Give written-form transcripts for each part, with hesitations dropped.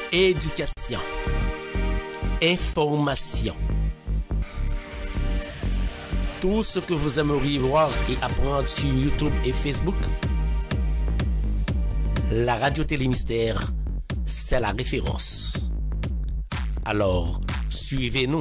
Éducation. Information. Tout ce que vous aimeriez voir et apprendre sur YouTube et Facebook, la Radio Télémystère, c'est la référence. Alors, suivez-nous.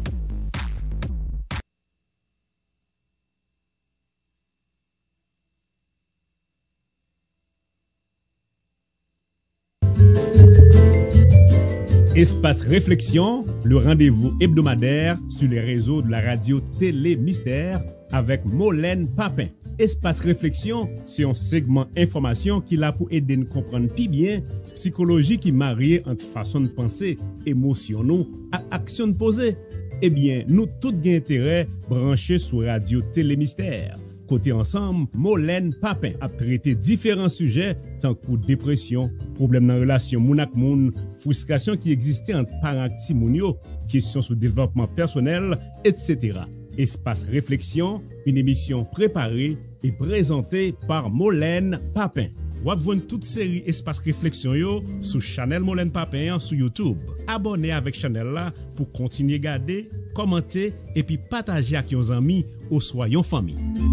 Espace Réflexion, le rendez-vous hebdomadaire sur les réseaux de la radio Télémystère avec Molène Papin. Espace Réflexion, c'est un segment information qui l'a pour aider nous comprendre plus bien psychologie qui marie entre façon de penser, émotion nous à action de poser. Eh bien, nous tous gain intérêt branchés sur radio Télémystère. Côté ensemble, Molène Papin a traité différents sujets tant que dépression, problèmes dans la relation moun ak moun, frustration qui existait entre parents et timounio, questions sur développement personnel, etc. Espace Réflexion, une émission préparée et présentée par Molène Papin. Vous avez toute série Espace Réflexion yo sur Channel Molène Papin sur YouTube. Abonnez avec Channel là pour continuer à garder, commenter et puis partager avec vos amis ou soyons famille.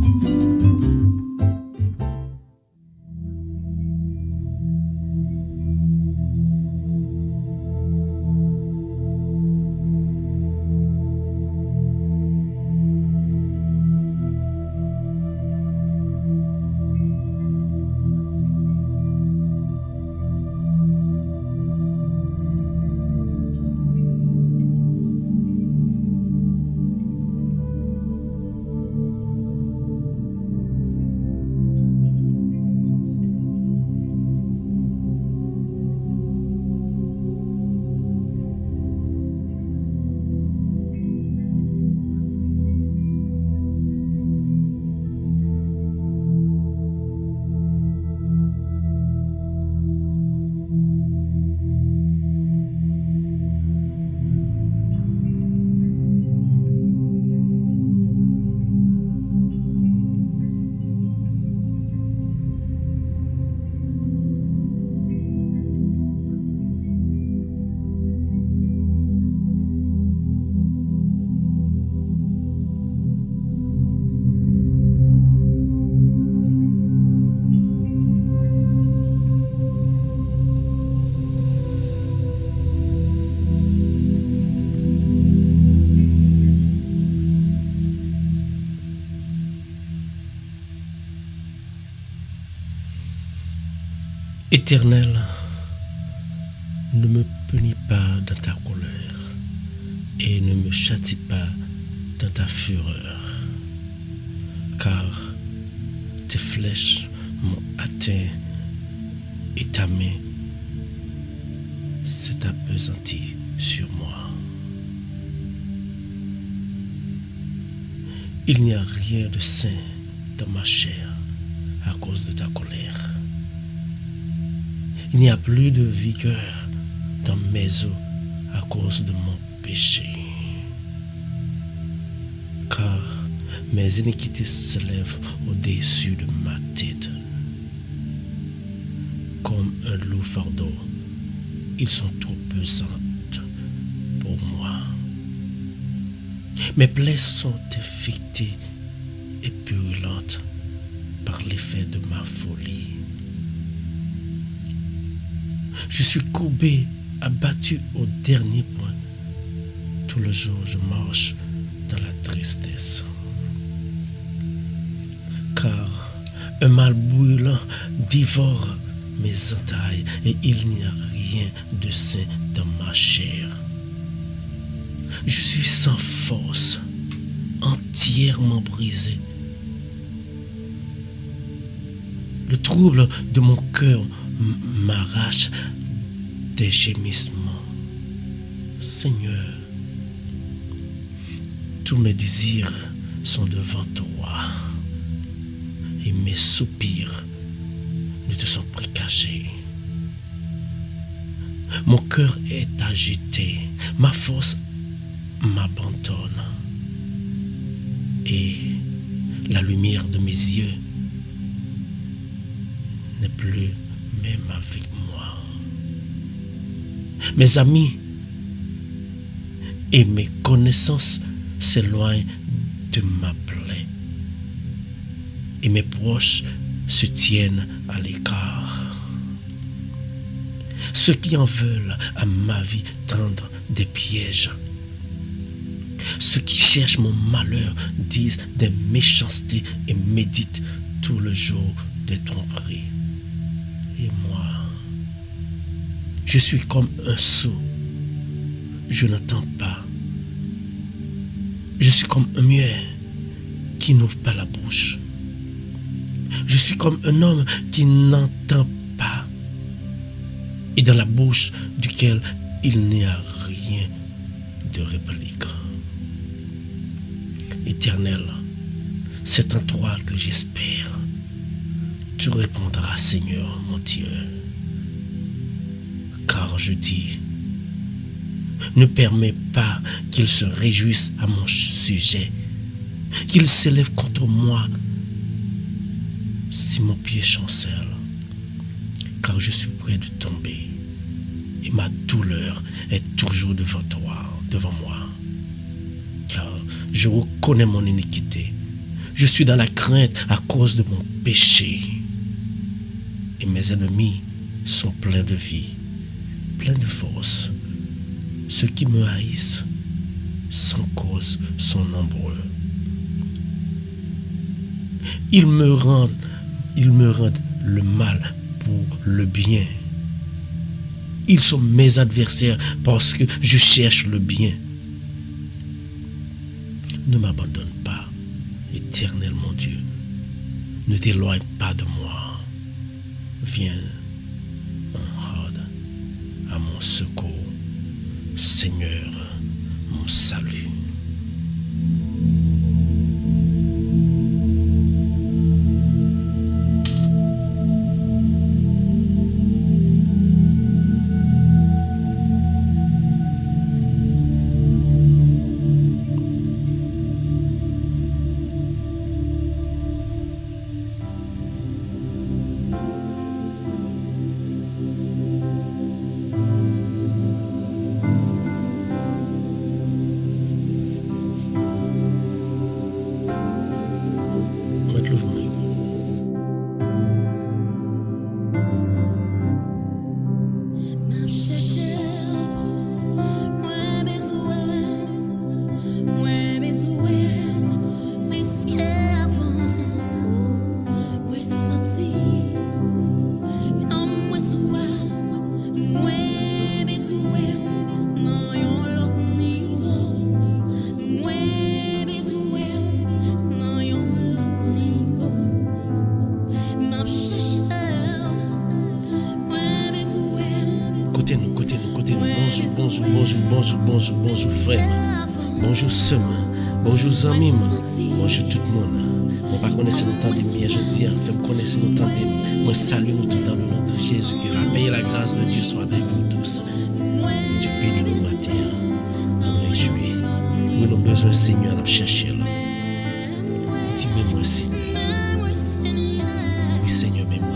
Éternel, ne me punis pas dans ta colère et ne me châtie pas dans ta fureur, car tes flèches m'ont atteint et ta main s'est appesantie sur moi. Il n'y a rien de sain dans ma chair à cause de ta colère. Il n'y a plus de vigueur dans mes os à cause de mon péché. Car mes iniquités s'élèvent au-dessus de ma tête. Comme un lourd fardeau, ils sont trop pesantes pour moi. Mes plaies sont infectées et purulentes par l'effet de ma folie. Je suis courbé, abattu au dernier point. Tout le jour, je marche dans la tristesse. Car un mal brûlant dévore mes entrailles et il n'y a rien de sain dans ma chair. Je suis sans force, entièrement brisé. Le trouble de mon cœur m'arrache des gémissements. Seigneur, tous mes désirs sont devant toi et mes soupirs ne te sont plus cachés. Mon cœur est agité, ma force m'abandonne et la lumière de mes yeux n'est plus même avec moi. Mes amis et mes connaissances s'éloignent de ma plaie. Et mes proches se tiennent à l'écart. Ceux qui en veulent à ma vie tendent des pièges. Ceux qui cherchent mon malheur disent des méchancetés et méditent tout le jour des tromperies. Et moi, je suis comme un sot. Je n'entends pas. Je suis comme un muet qui n'ouvre pas la bouche. Je suis comme un homme qui n'entend pas et dans la bouche duquel il n'y a rien de réplique. Éternel, c'est en toi que j'espère. Tu répondras, Seigneur, mon Dieu. Car je dis, ne permets pas qu'ils se réjouissent à mon sujet, qu'ils s'élèvent contre moi si mon pied chancelle, car je suis près de tomber et ma douleur est toujours devant moi, car je reconnais mon iniquité. Je suis dans la crainte à cause de mon péché et mes ennemis sont pleins de vie, pleins de force. Ceux qui me haïssent sans cause sont nombreux. Ils me rendent le mal pour le bien. Ils sont mes adversaires parce que je cherche le bien. Ne m'abandonne pas, Éternel mon Dieu. Ne t'éloigne pas de moi. Viens en aide à mon secours. Seigneur, mon salut. Bonjour frère, bonjour sœur, bonjour amis, bonjour tout le monde. On va connaître nos temps de bien, je dis, fait connaître nos temps de moi salue nous tout dans le nom de Jésus, que la paix et la grâce de Dieu soient avec vous tous. Dieu bénit nous matin, nous réjouis. Nous avons besoin Seigneur, nous chercher là. Dis-moi Seigneur. Oui Seigneur, mais moi.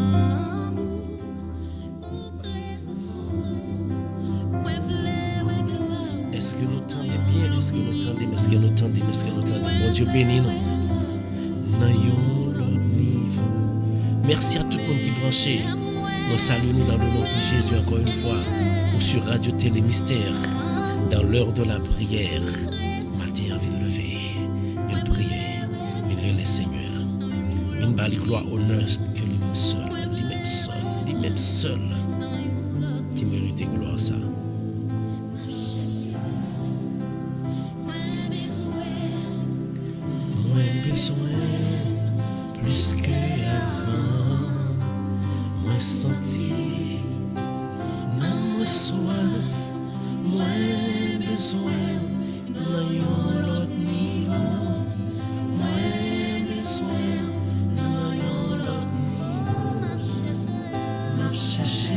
Est-ce que nous tendez bien? Est-ce que nous tendez? Est-ce que nous tendez? Est-ce que nous tendez? Mon Dieu bénis nous. Dans un niveau. Merci à tout le monde qui est branché. Nous saluons dans le nom de Jésus encore une fois. Ou sur Radio Télé Mystère. Dans l'heure de la prière. Matin avant de lever. Une prière. Une les Seigneur. Une balle gloire honneur que lui-même seul. Qui mérite gloire ça. Plus que avant, moins senti, moins soif, moins besoin, dans l'autre niveau, moins besoin, dans l'autre niveau, m'a cherché,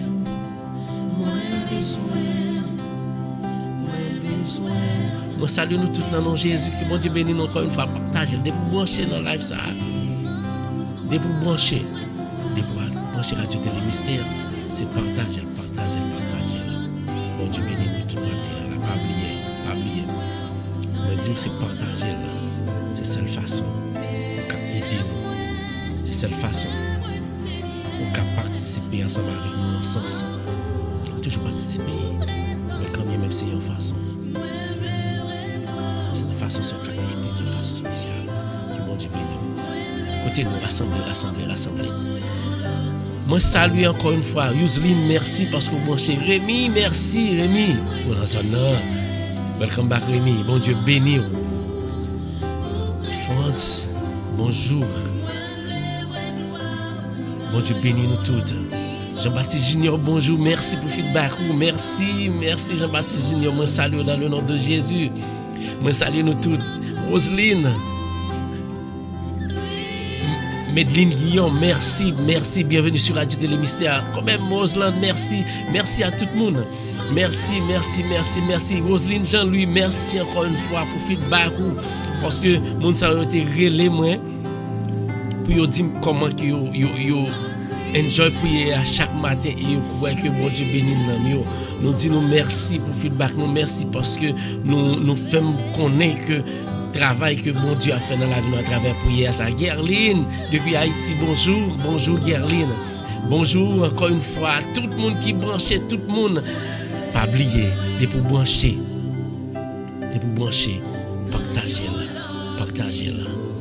moins besoin. Moi salue nous tous dans le nom de Jésus, que mon Dieu bénisse nous encore une fois, partagez, dès pour brancher dans le live ça, dès pour brancher Radio Télé Mystère, c'est partager. dire c'est partager. C'est seule façon pour aider nous. C'est seule façon pour participer ensemble avec nous ensemble. Toujours participer, mais quand même c'est une façon. C'est une façon sur laquelle aider d'une façon spéciale. Que bon Dieu bénisse. Côté nous rassembler. Moi salue encore une fois Yuseline, merci parce que vous branchez. Rémi, merci Rémi. Pour l'ensemble. Welcome back Rémi. Bon Dieu béni. France, bonjour. Bon Dieu béni nous toutes. Jean-Baptiste Junior, bonjour. Merci pour le feedback. Merci Jean-Baptiste Junior. Moi salue dans le nom de Jésus. Moi salue nous toutes. Roselyne. Medline Guillaume, merci. Bienvenue sur Radio Télé Mystère. Quand même, Roselyne, merci à tout le monde. Merci. Roselyne Jean-Louis, merci encore une fois pour le feedback. Parce que mon ça a été relé moi pour dire comment que yo enjoy prier à chaque matin et yo croit que bon Dieu bénit nous. Nous disons merci pour le feedback, nous merci parce que nous faisons connaître que travail que bon Dieu a fait dans la vie à travers prière ça. Gerline depuis Haïti, bonjour Gerline. Bonjour encore une fois tout le monde qui branché, tout le monde. Pas oublier de pour brancher. Partagez.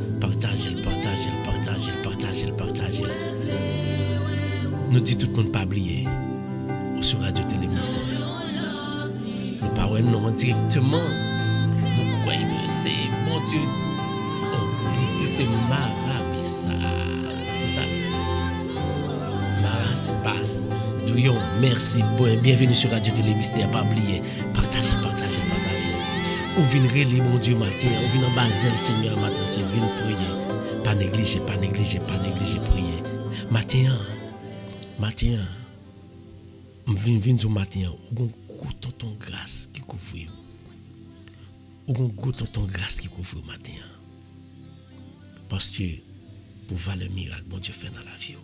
Nous dit tout le monde pas oublier sur Radio Télé Mystère. Nous parlons non directement. Nous croyons que c'est mon Dieu. Il dit c'est Marabessa. C'est ça. Marabessa. Douillon, merci. Bienvenue sur Radio Télé Mystère. Pas oublier. Partagez. Ou venez relire mon Dieu matin. Ou venez en bas le Seigneur matin. C'est venir prier. Pas négliger prier. Matin, je viens du matin, ou un goût ton grâce qui couvre. Ou un goût ton grâce qui couvre matin. Parce que pour voir le miracle, bon Dieu fait dans la vie.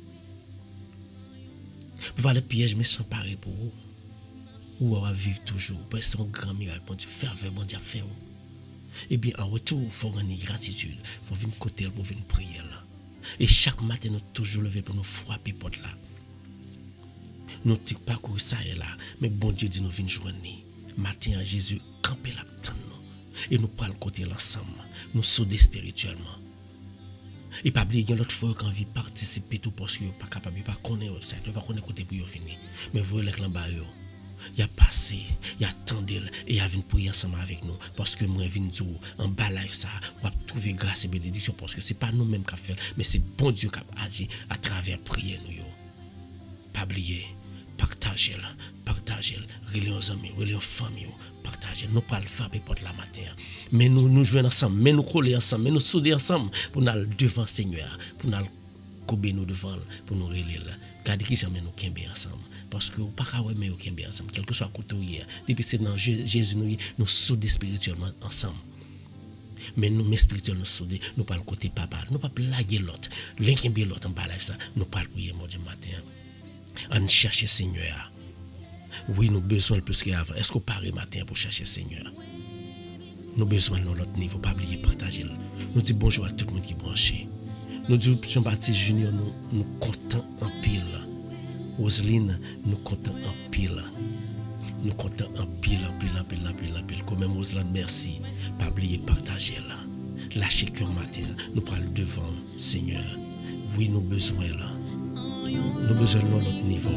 Pour voir le piège, mais sans parer pour vous. Ou on va vivre toujours. Pour c'est un grand miracle, bon Dieu fait avec, bon Dieu fait. Et bien en retour, il faut gagner gratitude. Il faut venir côté pour venir prier là. Et chaque matin, nous toujours lever pour nous frapper porte là. Nous ne pas courir ça et là. Mais bon Dieu dit nous venons joindre. Matin, Jésus camper la tente nous. Et nous prenons le côté l'ensemble. Nous sauter spirituellement. Et pas oublier l'autre fois qu'on vit participer tout parce que pas capable pas connaître ça, pas connaître côté pour finir. Mais vous les là bas il a passé, il a attendu et il a venu prier ensemble avec nous parce que moi je viens en bas live ça, on va trouver grâce et bénédiction parce que c'est pas nous mêmes qui fait, mais c'est bon Dieu qui a agi à travers prier nous. Pas oublier, partagez, relais aux amis, relais aux familles, partagez, nous pas le faire pour la matin. Mais nous jouons ensemble, mais nous coller ensemble, mais nous souder ensemble pour nous aller devant le Seigneur, pour nous couper nous devant, pour nous relire. Gardez qui jamais nous kembe ensemble. Parce que pas qu'à mais nous kembe ensemble, quel que soit côté hier. Depuis c'est dans Jésus nous souder spirituellement ensemble. Mais nous spirituellement nous souder, nous pas le côté papa, nous pas blaguer l'autre. L'un kembe l'autre en bas live ça, nous pas prier mon Dieu matin. On cherche Seigneur. Oui, nous besoin plus qu'avant. Est-ce qu'on part matin pour chercher Seigneur? Nous besoin de l'autre niveau, pas oublier partager. Nous disons bonjour à tout le monde qui est branché. Nous disons Jean-Baptiste Junior, nous comptons en pile. Roselyne, nous comptons en pile. Nous comptons en pile. Comme même Roselyne, merci. Pas oublier partager là. Lâchez cœur matin. Nous parlons devant Seigneur. Oui, nous besoin là. Nous besoin de notre niveau.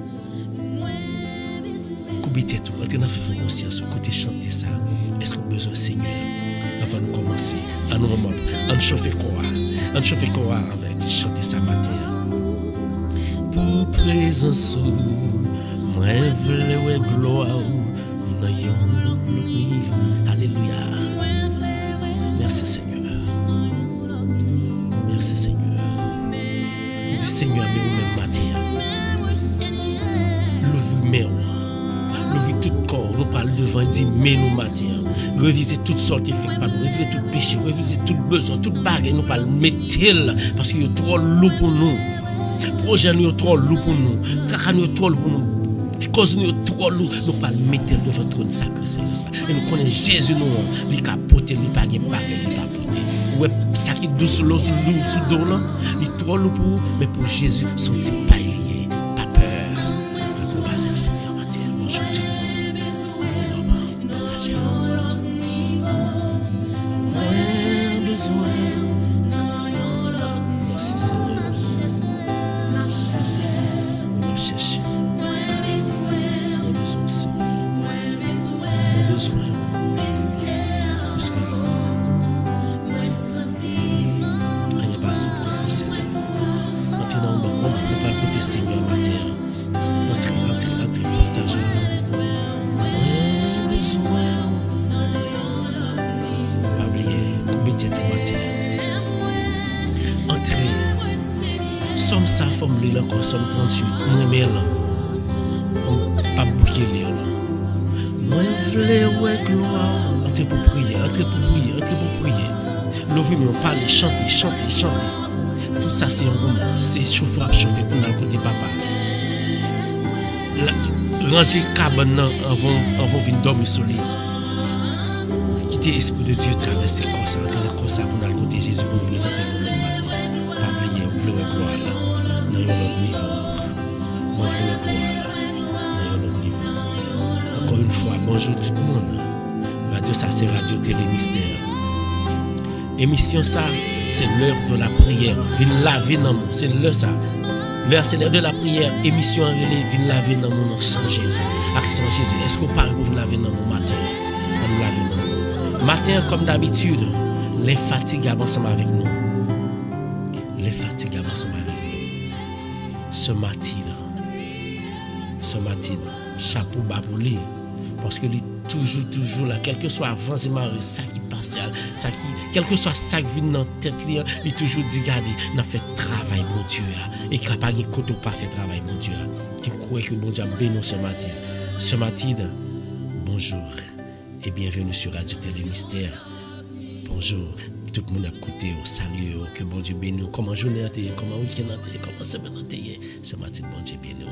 Coubitez tout. Entrez dans la conscience. Côté chanter ça. Est-ce qu'on a besoin Seigneur? Avant de commencer, à nous remonter. On chauffe quoi? On chauffe quoi avec chanter ça matin? Pour présence, moi je veux gloire. Alléluia. Merci Seigneur. Merci Seigneur. Dis Seigneur, mais nous-mêmes matin. L'ouvre tout corps, nous parle devant, dit mais nous matin. Reviser toutes sortes de faits, reviser tout péché, reviser tout besoin, toute bagarre, nous parle mettez-le parce qu'il y a trop lourd pour nous. Projet nous trop lourd pour nous. Caca nous trop lourd pour nous. cause nous trop lourd, nous pas mettre devant trône sacré Seigneur ça. Et nous connaissons Jésus nous, il capoter, il pas gain baguette, il pas porter. Ouais, ça qui douce sous dos là, il trop lourd pour mais pour Jésus son petit pas lié, pas peur. Notre base le Seigneur matin. Bonjour tout le monde. Partagez. Merci Seigneur. Nous cherchons. Nous besoin Seigneur. Nous besoin. Seigneur matin, entrez, partagez. Pas oublier, commettez tout matin. Entrez. Somme ça, forme l'île encore, somme 38. Moi, mais là, pas bouquer l'île. Moi, je ouais, gloire. Entrez pour prier, entrez pour prier, entrez pour prier. L'ouvrir, parler, chanter, chanter, chanter. Tout ça, c'est un moment. C'est chauffer pour nous côté papa. Ranger cabane avant de venir dormir sur l'île. Quitter l'esprit de Dieu traverser comme ça, pour nous côté Jésus pour nous présenter le même matin. Pas oublier, ouvrir la gloire là. Dans notre niveau. Ouvrir la gloire là. Dans notre niveau. Encore une fois, bonjour tout le monde. Radio ça, c'est Radio Télé Mystère. Émission ça, c'est l'heure de la prière. Viens laver dans nous, c'est l'heure ça. L'heure c'est l'heure de la prière. Émission en relais, viens laver dans nous sans Jésus. Accent Jésus. Est-ce qu'on parle pour vous laver dans nous matin? On nous laver dans nous. Matin comme d'habitude, les fatigables ensemble avec nous. Les fatigables ensemble avec nous. Ce matin, chapeau bas pour lui. Parce que lui toujours là, quel que soit avant et marre, ça qui passe, ça qui, quel que soit ça qui vient dans la tête, il toujours dit, regardez, n'a fait travail, mon Dieu, et qu'il n'y a pas de côté pas fait travail, mon Dieu. Et je crois que bon Dieu a béni ce matin. Ce matin, bonjour et bienvenue sur Radio Télé Mystère. Bonjour, tout le monde a écouté, salut, que bon Dieu bénisse. Comment journée a été, comment week-end a été, comment semaine a été. Ce matin, bon Dieu bénisse.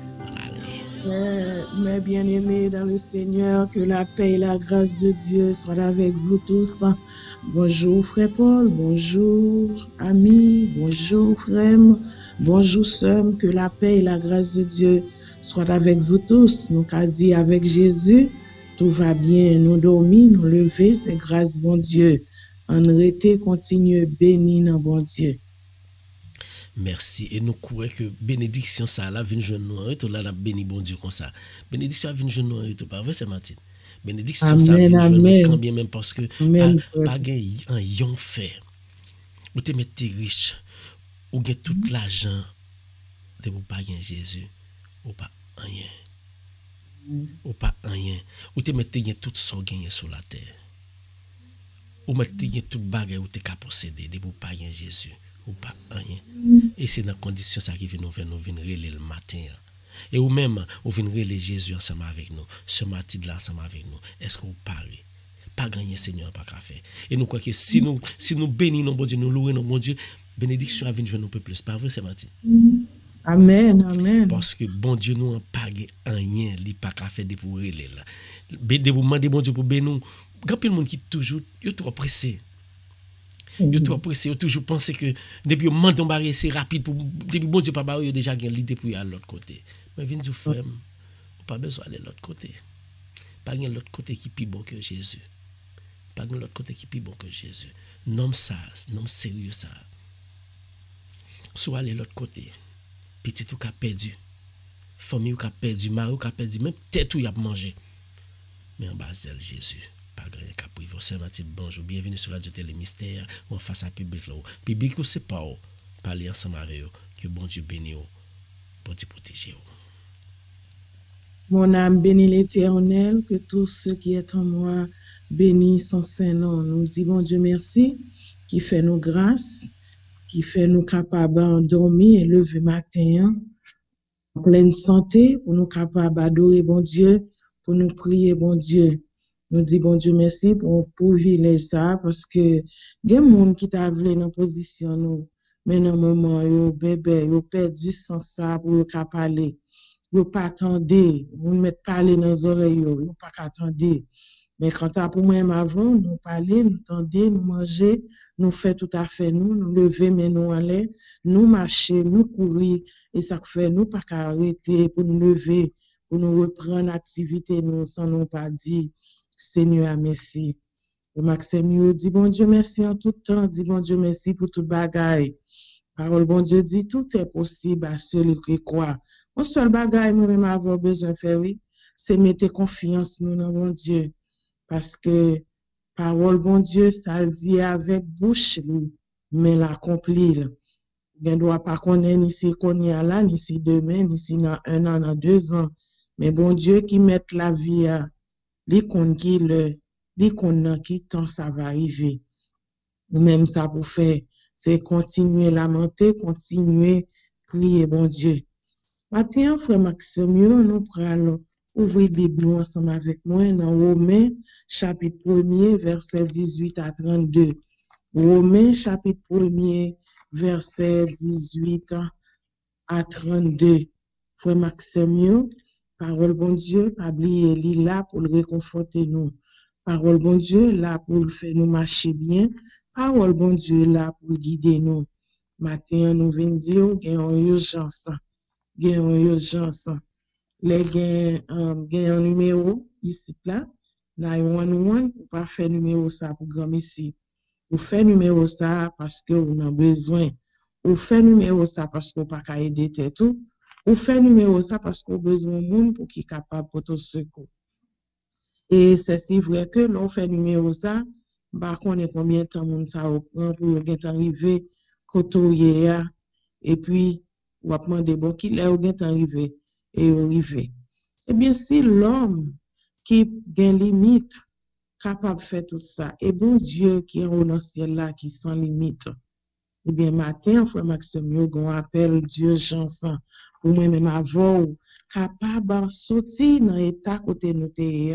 Mes bien-aimés dans le Seigneur, que la paix et la grâce de Dieu soient avec vous tous. Bonjour frère Paul, bonjour amis, bonjour frère, bonjour sœur, que la paix et la grâce de Dieu soient avec vous tous. Nous qu'a dit avec Jésus, tout va bien, nous dormir, nous lever, c'est grâce bon Dieu. En rester, continue béni dans bon Dieu. Merci. Et nous croyons que bénédiction, ça, là, vient jeune nous, et là, béni bon Dieu comme ça. Bénédiction, vient jeune nous, et tout, pas vrai, c'est Martine. Bénédiction, amen, ça, vient jeune nous, quand bien même, parce que, pas un yon fait. Ou te mettez riche, ou gagne tout l'argent, de vous pas gagner Jésus, ou pas rien. Ou pas rien. Ou te mettez tout ça gagné sur la terre. Ou mettez tout bagage, ou te qu'à posséder, de vous pas gagner Jésus. Ou pas rien. Et c'est dans condition ça qui vient nous relais le matin. Et ou même ou vient relais Jésus ensemble avec nous. Ce matin là ensemble avec nous. Est-ce que vous parlez? Pas gagner Seigneur pas qu'à faire. Et nous croyons que si nous bénissons bon Dieu, nous louons bon Dieu, bénédiction va venir un peu plus. Pas vrai, c'est Martin? Amen, amen. Parce que bon Dieu nous en pas rien, li pas qu'à faire de pour relais là. De vous demander bon Dieu pour bénir. Grand pile monde qui toujours yo trop pressé. Yo trop pressé, yo toujours pensé que depuis au moment d'embarrer c'est rapide pour depuis bon Dieu pas ba yo déjà gain l'idée pour aller à l'autre côté. Mais vinn du frère, pas besoin aller de l'autre côté. Pas gain l'autre côté qui plus bon que Jésus. Pas gain l'autre côté qui plus bon que Jésus. Nom ça, nom sérieux ça. Soit aller l'autre côté. Petit ou qu'a perdu. Famille ou qu'a perdu, mari ou qu'a perdu, même tête ou y a mangé. Mais en bas de Jésus. Pas grand caprive. Bonjour, bienvenue sur Radio Télé Mystère. On face à public là. Public ou c'est pas parler ensemble avec eux. Que bon Dieu bénisse. Bon Dieu protège. Mon âme bénit l'Éternel, que tout ce qui est en moi bénisse son Saint-Nom. Nous dit bon Dieu merci, qui fait nous grâce, qui fait nous capables de dormir et lever matin en pleine santé, pour nous capables d'adorer bon Dieu, pour nous prier bon Dieu. Nous dit bon Dieu merci pour privilège ça, parce que il y a des gens qui t'a voulu dans position nous, mais dans moment yo bébé yo perdu sans ça pour parler. yo pas attendre, moun met parler dans les oreilles, yo pas attendre. Mais quand à pour moi avant, nous parler, nous tendre, nous manger, nous faire tout à fait nous lever mais nous aller, nous marcher, nous courir et ça fait nous pas arrêter pour nous lever, pour nous reprendre l'activité nous sans nous pas dire Seigneur merci. Le Maxime dit bon Dieu merci en tout temps, dit bon Dieu merci pour toute bagaille. Parole bon Dieu dit tout est possible à celui qui croit. Un seul bagaille moi-même avoir besoin de faire oui, c'est mettre confiance nous dans bon Dieu. Parce que parole bon Dieu, ça le dit avec bouche, mais l'accomplit. On ne doit pas connaître ni si qu'on y a là, ni si demain, ni si dans 1 an, dans 2 ans. Mais bon Dieu qui met la vie à, les qu'on qui le, les qu'on qui temps ça va arriver. Ou même ça pour faire, c'est continuer lamenter, continuer prier bon Dieu. Maintenant, frère Maxime, nous prenons ouvrez Bible ensemble avec moi dans Romains chapitre 1er verset 18 à 32. Romains chapitre 1er verset 18 à 32. Frère Maxime, parole bon Dieu, pas oublier li là pour le réconforter nous. Parole bon Dieu là pour le faire nous marcher bien. Parole bon Dieu là pour guider nous. Matin nous venons dire qu'il y a une urgence. Il y a une urgence. Les gains un numéro ici là 911 ou pas faire numéro ça pour grand ici ou faire numéro ça parce que on a besoin ou faire numéro ça parce qu'on pas qu'à aider tout ou faire numéro ça parce qu'on besoin de monde pour qui capable pour tout secours et c'est si vrai que l'on fait numéro ça bah connaît combien de temps monde ça prend pour gain arriver côté et puis ou a demander bon qui là ou gain arriver et arriver. Eh bien, si l'homme qui a une limite, capable de faire tout ça, et bon Dieu qui est au ciel là, qui sans limite, eh bien, matin, frère Maxime, on appelle Dieu Jansan, pour moi-même avoir, capable de sortir dans l'état côté nous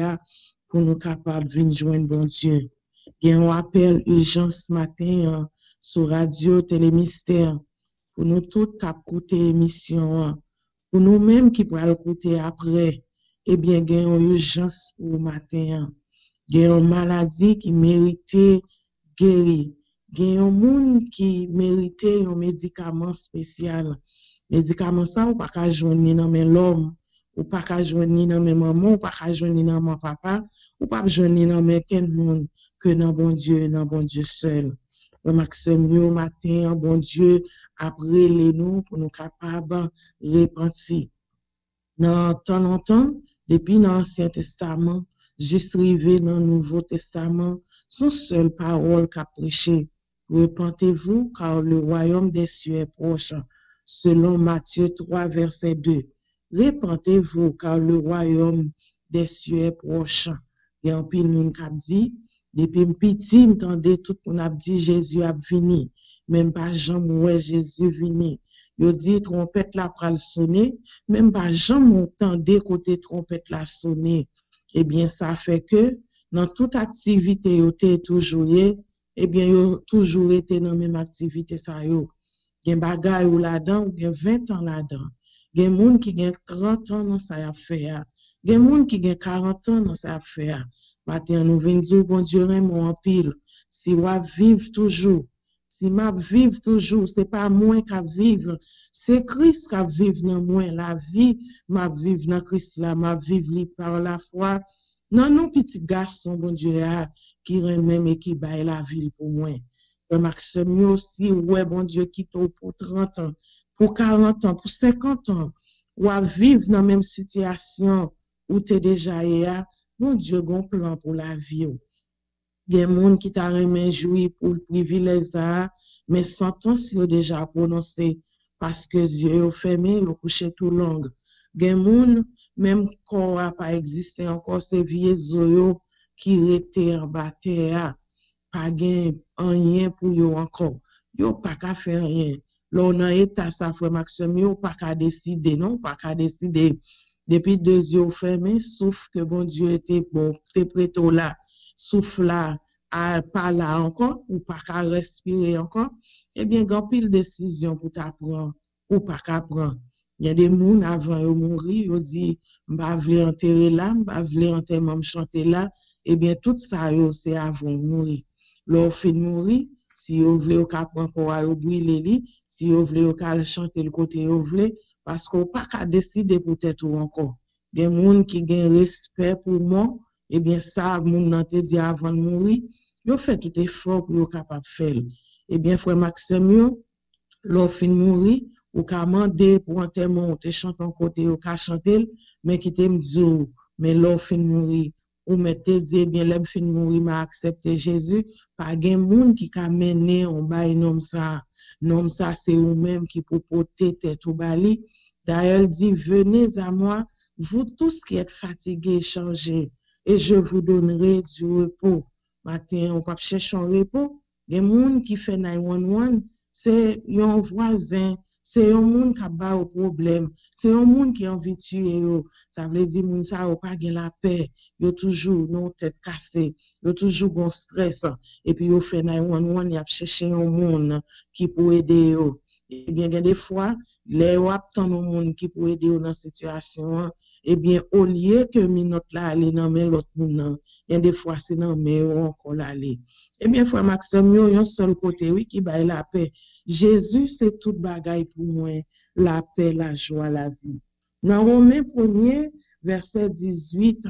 pour nous capables de venir joindre bon Dieu. Et on appelle urgence matin sur radio, télémystère, pour nous tous capter émission. Pour nous-mêmes qui pourrons l'écouter après, eh bien, il y a une urgence pour matin. Il y a une maladie qui méritait guérir. Il y a un monde qui méritait un médicament spécial. Médicament ça, ou pas qu'à joindre dans l'homme, ou pas qu'à joindre dans maman, ou pas qu'à joindre dans mon papa, ou pas joindre dans quel monde que dans bon Dieu seul. Le Maxime, matin, bon Dieu, après les nous pour nous capables de repentir. Dans temps en temps, depuis l'Ancien Testament, juste arrivé dans le Nouveau Testament, son seule parole qu'a prêché. Repentez-vous car le royaume des cieux est proche. Selon Matthieu 3, verset 2. Repentez-vous car le royaume des cieux est proche. Et en pile, nous avons dit, depuis petit, m'tendez tout le monde a dit Jésus a venu. Même pas Jean ouais Jésus venu. Yo dit trompette la pral sonner, même pas Jean m'entendait côté trompette la sonner. Eh bien ça fait que dans toute activité yo té toujours eh bien yo toujours été dans même activité ça yo. Gen bagay ou là-dedans, gen 20 ans là-dedans. Gen moun qui gen 30 ans dans ça a fait. Gen moun qui gen 40 ans dans ça a fait. Matin, nous venons dire, bon Dieu, mon en pile. Si moi vivre toujours, si ma vivre toujours, c'est pas moi qui vivre, c'est Christ qui vivre dans moi. La vie, ma vivre dans Christ là, ma vivre par la foi. Non, non, petit garçon, bon Dieu, qui même et qui baille la vie pour moi. Le Maxime aussi, ouais, bon Dieu, qui t'ouvre pour 30 ans, pour 40 ans, pour 50 ans, ou à vivre dans la même situation où tu es déjà là. Mon Dieu, bon plan pour la vie. Il y a des gens qui t'a remis jouir pour le privilège, mais sentence déjà prononcée parce que Dieu est fermé, il est couché tout long. Il y a des gens, même quand n'a pas existé encore, ces vieux zoyo qui étaient en bataille, pas gain rien pour eux encore. Yo pas qu'à faire rien. Là, on a état ça, frère Maxime, yo pas qu'à décider, non, pas qu'à décider. Depuis 2 yeux fermés, sauf que bon Dieu était bon, c'est prêt là, souffle là, pas là encore, ou pas qu'à respirer encore, eh bien, grand pile décision pour t'apprendre, ou pas qu'à prendre. Il y a des gens avant de mourir, ils disent, je ne veux pas enterrer là, je ne veux pas enterrer chanter là. Eh bien, tout ça, c'est avant de mourir. Lorsque fait mourir, si vous voulez prendre pour brûler, si vous voulez chanter le côté vous voulez, parce qu'on pas qu'à décider peut-être encore. Il y a des gens qui ont respect pour moi, eh bien, ça, moun nan te dit avant de mourir, ils fait tout effort pour être capable de faire. Eh bien, frère Maxime, lorsque fin mourir, ou ka mandé pour enterrement, ou te chante en côté, ou ka chanter, mais qui te m'dou, mais lorsque fin mourir, ou mette dit, bien, l'homme fin mourir, m'a accepté Jésus, pas gen moun qui ka mené, on bail nom ça, c'est vous-même qui pour porter tête ou bali. D'ailleurs, dit, venez à moi, vous tous qui êtes fatigués, chargés, et je vous donnerai du repos. Matin, on peut chercher un repos. Des gens qui fait 911, c'est un voisin, c'est un monde qui a pas au problème, c'est un monde qui a envie de tuer. Ça veut dire que ça n'a pas la paix, ils ont toujours une tête cassée, ils ont toujours un stress. Et puis, ils fait 911, ils ont cherché un monde qui peut aider. Et bien, des fois, les gens monde qui peut aider dans cette situation. Eh bien, au lieu que minute là, aller dans l'autre monde, il y a des fois, c'est dans mais encore l'aller. Eh bien, frère Maxime, il y a un seul côté, oui, qui baille la paix. Jésus, c'est toute bagaille pour moi, la paix, la joie, la vie. Dans Romains 1er, verset 18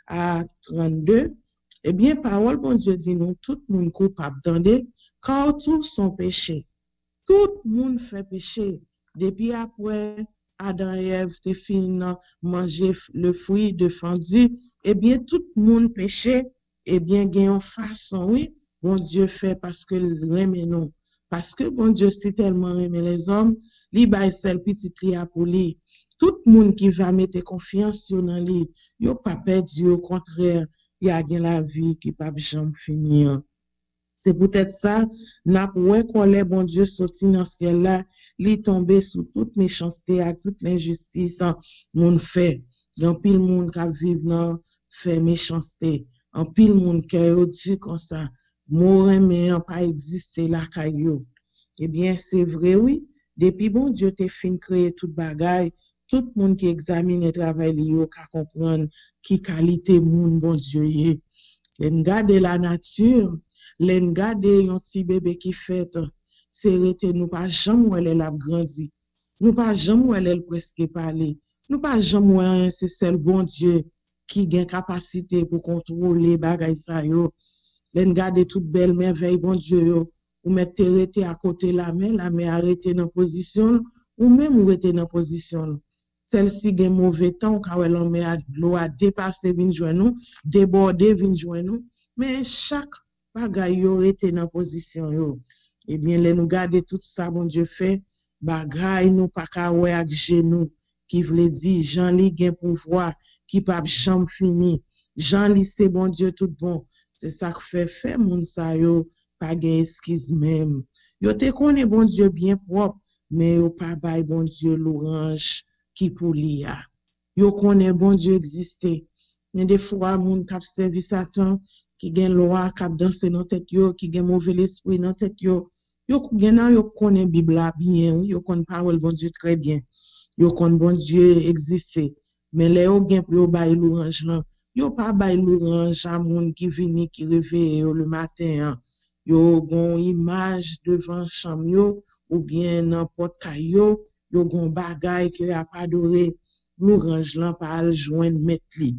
à 32, eh bien, parole, bon Dieu dit nous, tout le monde coupable, attendez, car tous sont péchés. Tout le monde fait péché. Depuis après, Adam et Ève te fin manger le fruit défendu, eh bien, tout le monde péché, eh bien, gagne en façon, oui, bon Dieu fait parce que remet non. Parce que bon Dieu, c'est tellement remet les hommes, li bay sel petit li a pour li. Tout le monde qui va mettre confiance sur lui, yo pas perdu, au contraire, il y a la vie qui pas jamais finir. C'est peut-être ça, n'a pas qu'on bon Dieu sorti dans le ciel là, li tomber sous toute méchanceté, à toute l'injustice, moun fait. En pile monde qui vivent dans fait méchanceté. En pile monde qui a dit comme ça, mourir mais pas exister là caillou. Eh bien, c'est vrai, oui. Depuis bon Dieu te fin créer toute bagaille, tout le monde qui examine et travaille li ka comprendre qui qualité moun bon Dieu yé. L'engade la nature, l'engade yon petit bébé qui fait, c'est rete nous pas jamais où elle a grandi. Nous pas jamais où elle presque parler. Nous pas jamais où c'est seul bon Dieu qui gagne capacité pour contrôler bagay sa yo. L'engade toute belle merveille bon Dieu yo. Ou mettre rete à côté la main arrêter dans position, ou même ou rete dans position. Celle-ci gen mauvais temps, quand elle en met à l'eau à dépasser vin joindre nous, déborder vin joindre nous, mais chaque bagay yo était dans position yo. Eh bien, les nous garder tout ça, bon Dieu fait, bagay nous pas ka wè ak genou, qui vle di, Jean li gen pouvoir, qui pas chambre fini. Jean li c'est bon Dieu tout bon. C'est ça que fait moun sa yo, pas gen excuse même. Yo te connaît bon Dieu bien propre, mais yo pas bay bon Dieu l'orange qui pour li a. Yo connaît bon Dieu exister. Mais des fois, moun k'ap servi Satan, qui gen loi k'ap danser dans tête yo, qui gen mauvais esprit dans tête yo. Yo connaît Bible bien, yo connaît parole bon Dieu très bien. Yo connaît bon Dieu exister. Mais les yo gen pour yo bay l'orange là. Yo pas bay l'orange à moun qui vini qui réveille le matin. Yo gon image devant chambre yo ou bien n'importe caillou, yo gon bagay que a pas adoré. L'orange là pas joindre mettre li.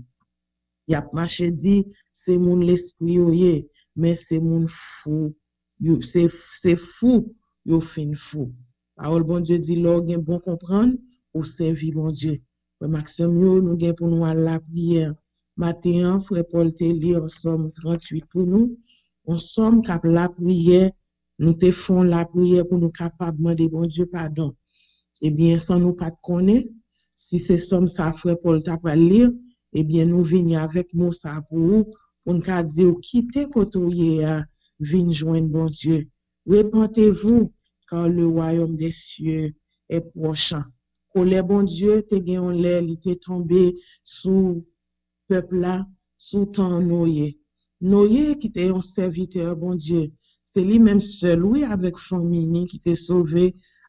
Y a marché dit c'est mon l'esprit yoye, mais c'est mon fou. C'est fou, yo fin fou. Parole bon Dieu dit l'or gen bon comprendre ou servir bon Dieu. Maxime yo nous gen pour nous à la prière. Matin, frère Paul te li en Somme 38 pour nous. En Somme cap la prière, nous te font la prière pour nous capable demander bon Dieu pardon. Eh bien, sans nous pas connaître, si c'est Somme ça frère Paul t'a pas lire, eh bien nous venons avec nous ça pour nous dire quitter côté vin joindre bon Dieu. Répentez-vous car le royaume des cieux est proche. Colère bon Dieu te gen l'air, il t'est tombé sous peuple là, sous temps Noé. Noé qui était un serviteur bon Dieu, c'est lui-même seul, oui, avec famille qui t'est sauvé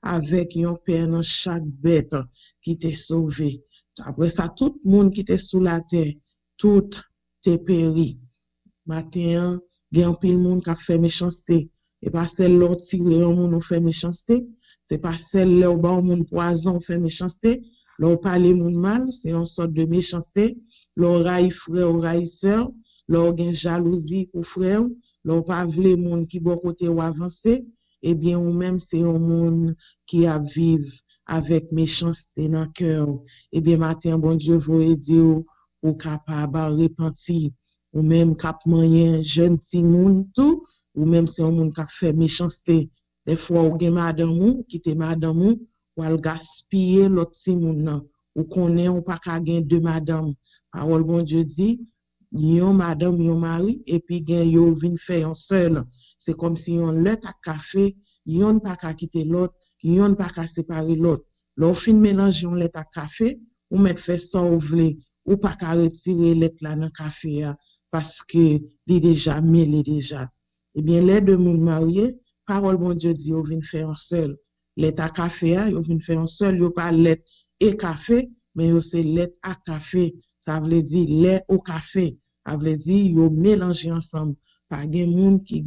avec un père dans chaque bête qui t'est sauvé. Après ça, tout le monde qui était sous la terre, tout t'est péri. Matin, il y a un pile monde qui a fait méchanceté. Et pas celle-là, on tire un monde, on fait méchanceté. C'est pas celle-là, on bat un monde poison, on fait méchanceté. Là, on parle monde mal, c'est une sorte de méchanceté. Là, on raille frère, on raille sœur. Là, on a jalousie pour frère. Là, on pas vle monde qui bon côté ou avancer. Eh bien, ou même, c'est un monde qui a vivre avec méchanceté dans le cœur. Eh bien, matin, bon Dieu, vous aider ou capable de repentir. Ou même cap moyen, jeune petit monde tout. Ou même, c'est un monde qui a fait méchanceté. Des fois, ou gen madame ou, qui te madame ou al gaspiller l'autre petit monde nan. Ou connaît ou pas ka gen deux madame. Parole bon Dieu dit, yon madame, yon mari, et puis gen yon vin faire un seul. C'est comme si yon let à café, yon pas ka quitter l'autre, yon pas ka séparer l'autre. L'on fin mélange yon let à café, ou met fait ça ou vle, ou pas ka retirer let là dans café parce que li déjà mêlé déjà. Eh bien, les deux moun mariés, parole bon Dieu dit, yon vin faire un seul. Let à café, yon vin faire un seul, yon pas let et café, mais yon c'est let à café. Ça veut dire lait au café. Ça veut dire yon mélanger ensemble. Pas gen moun qui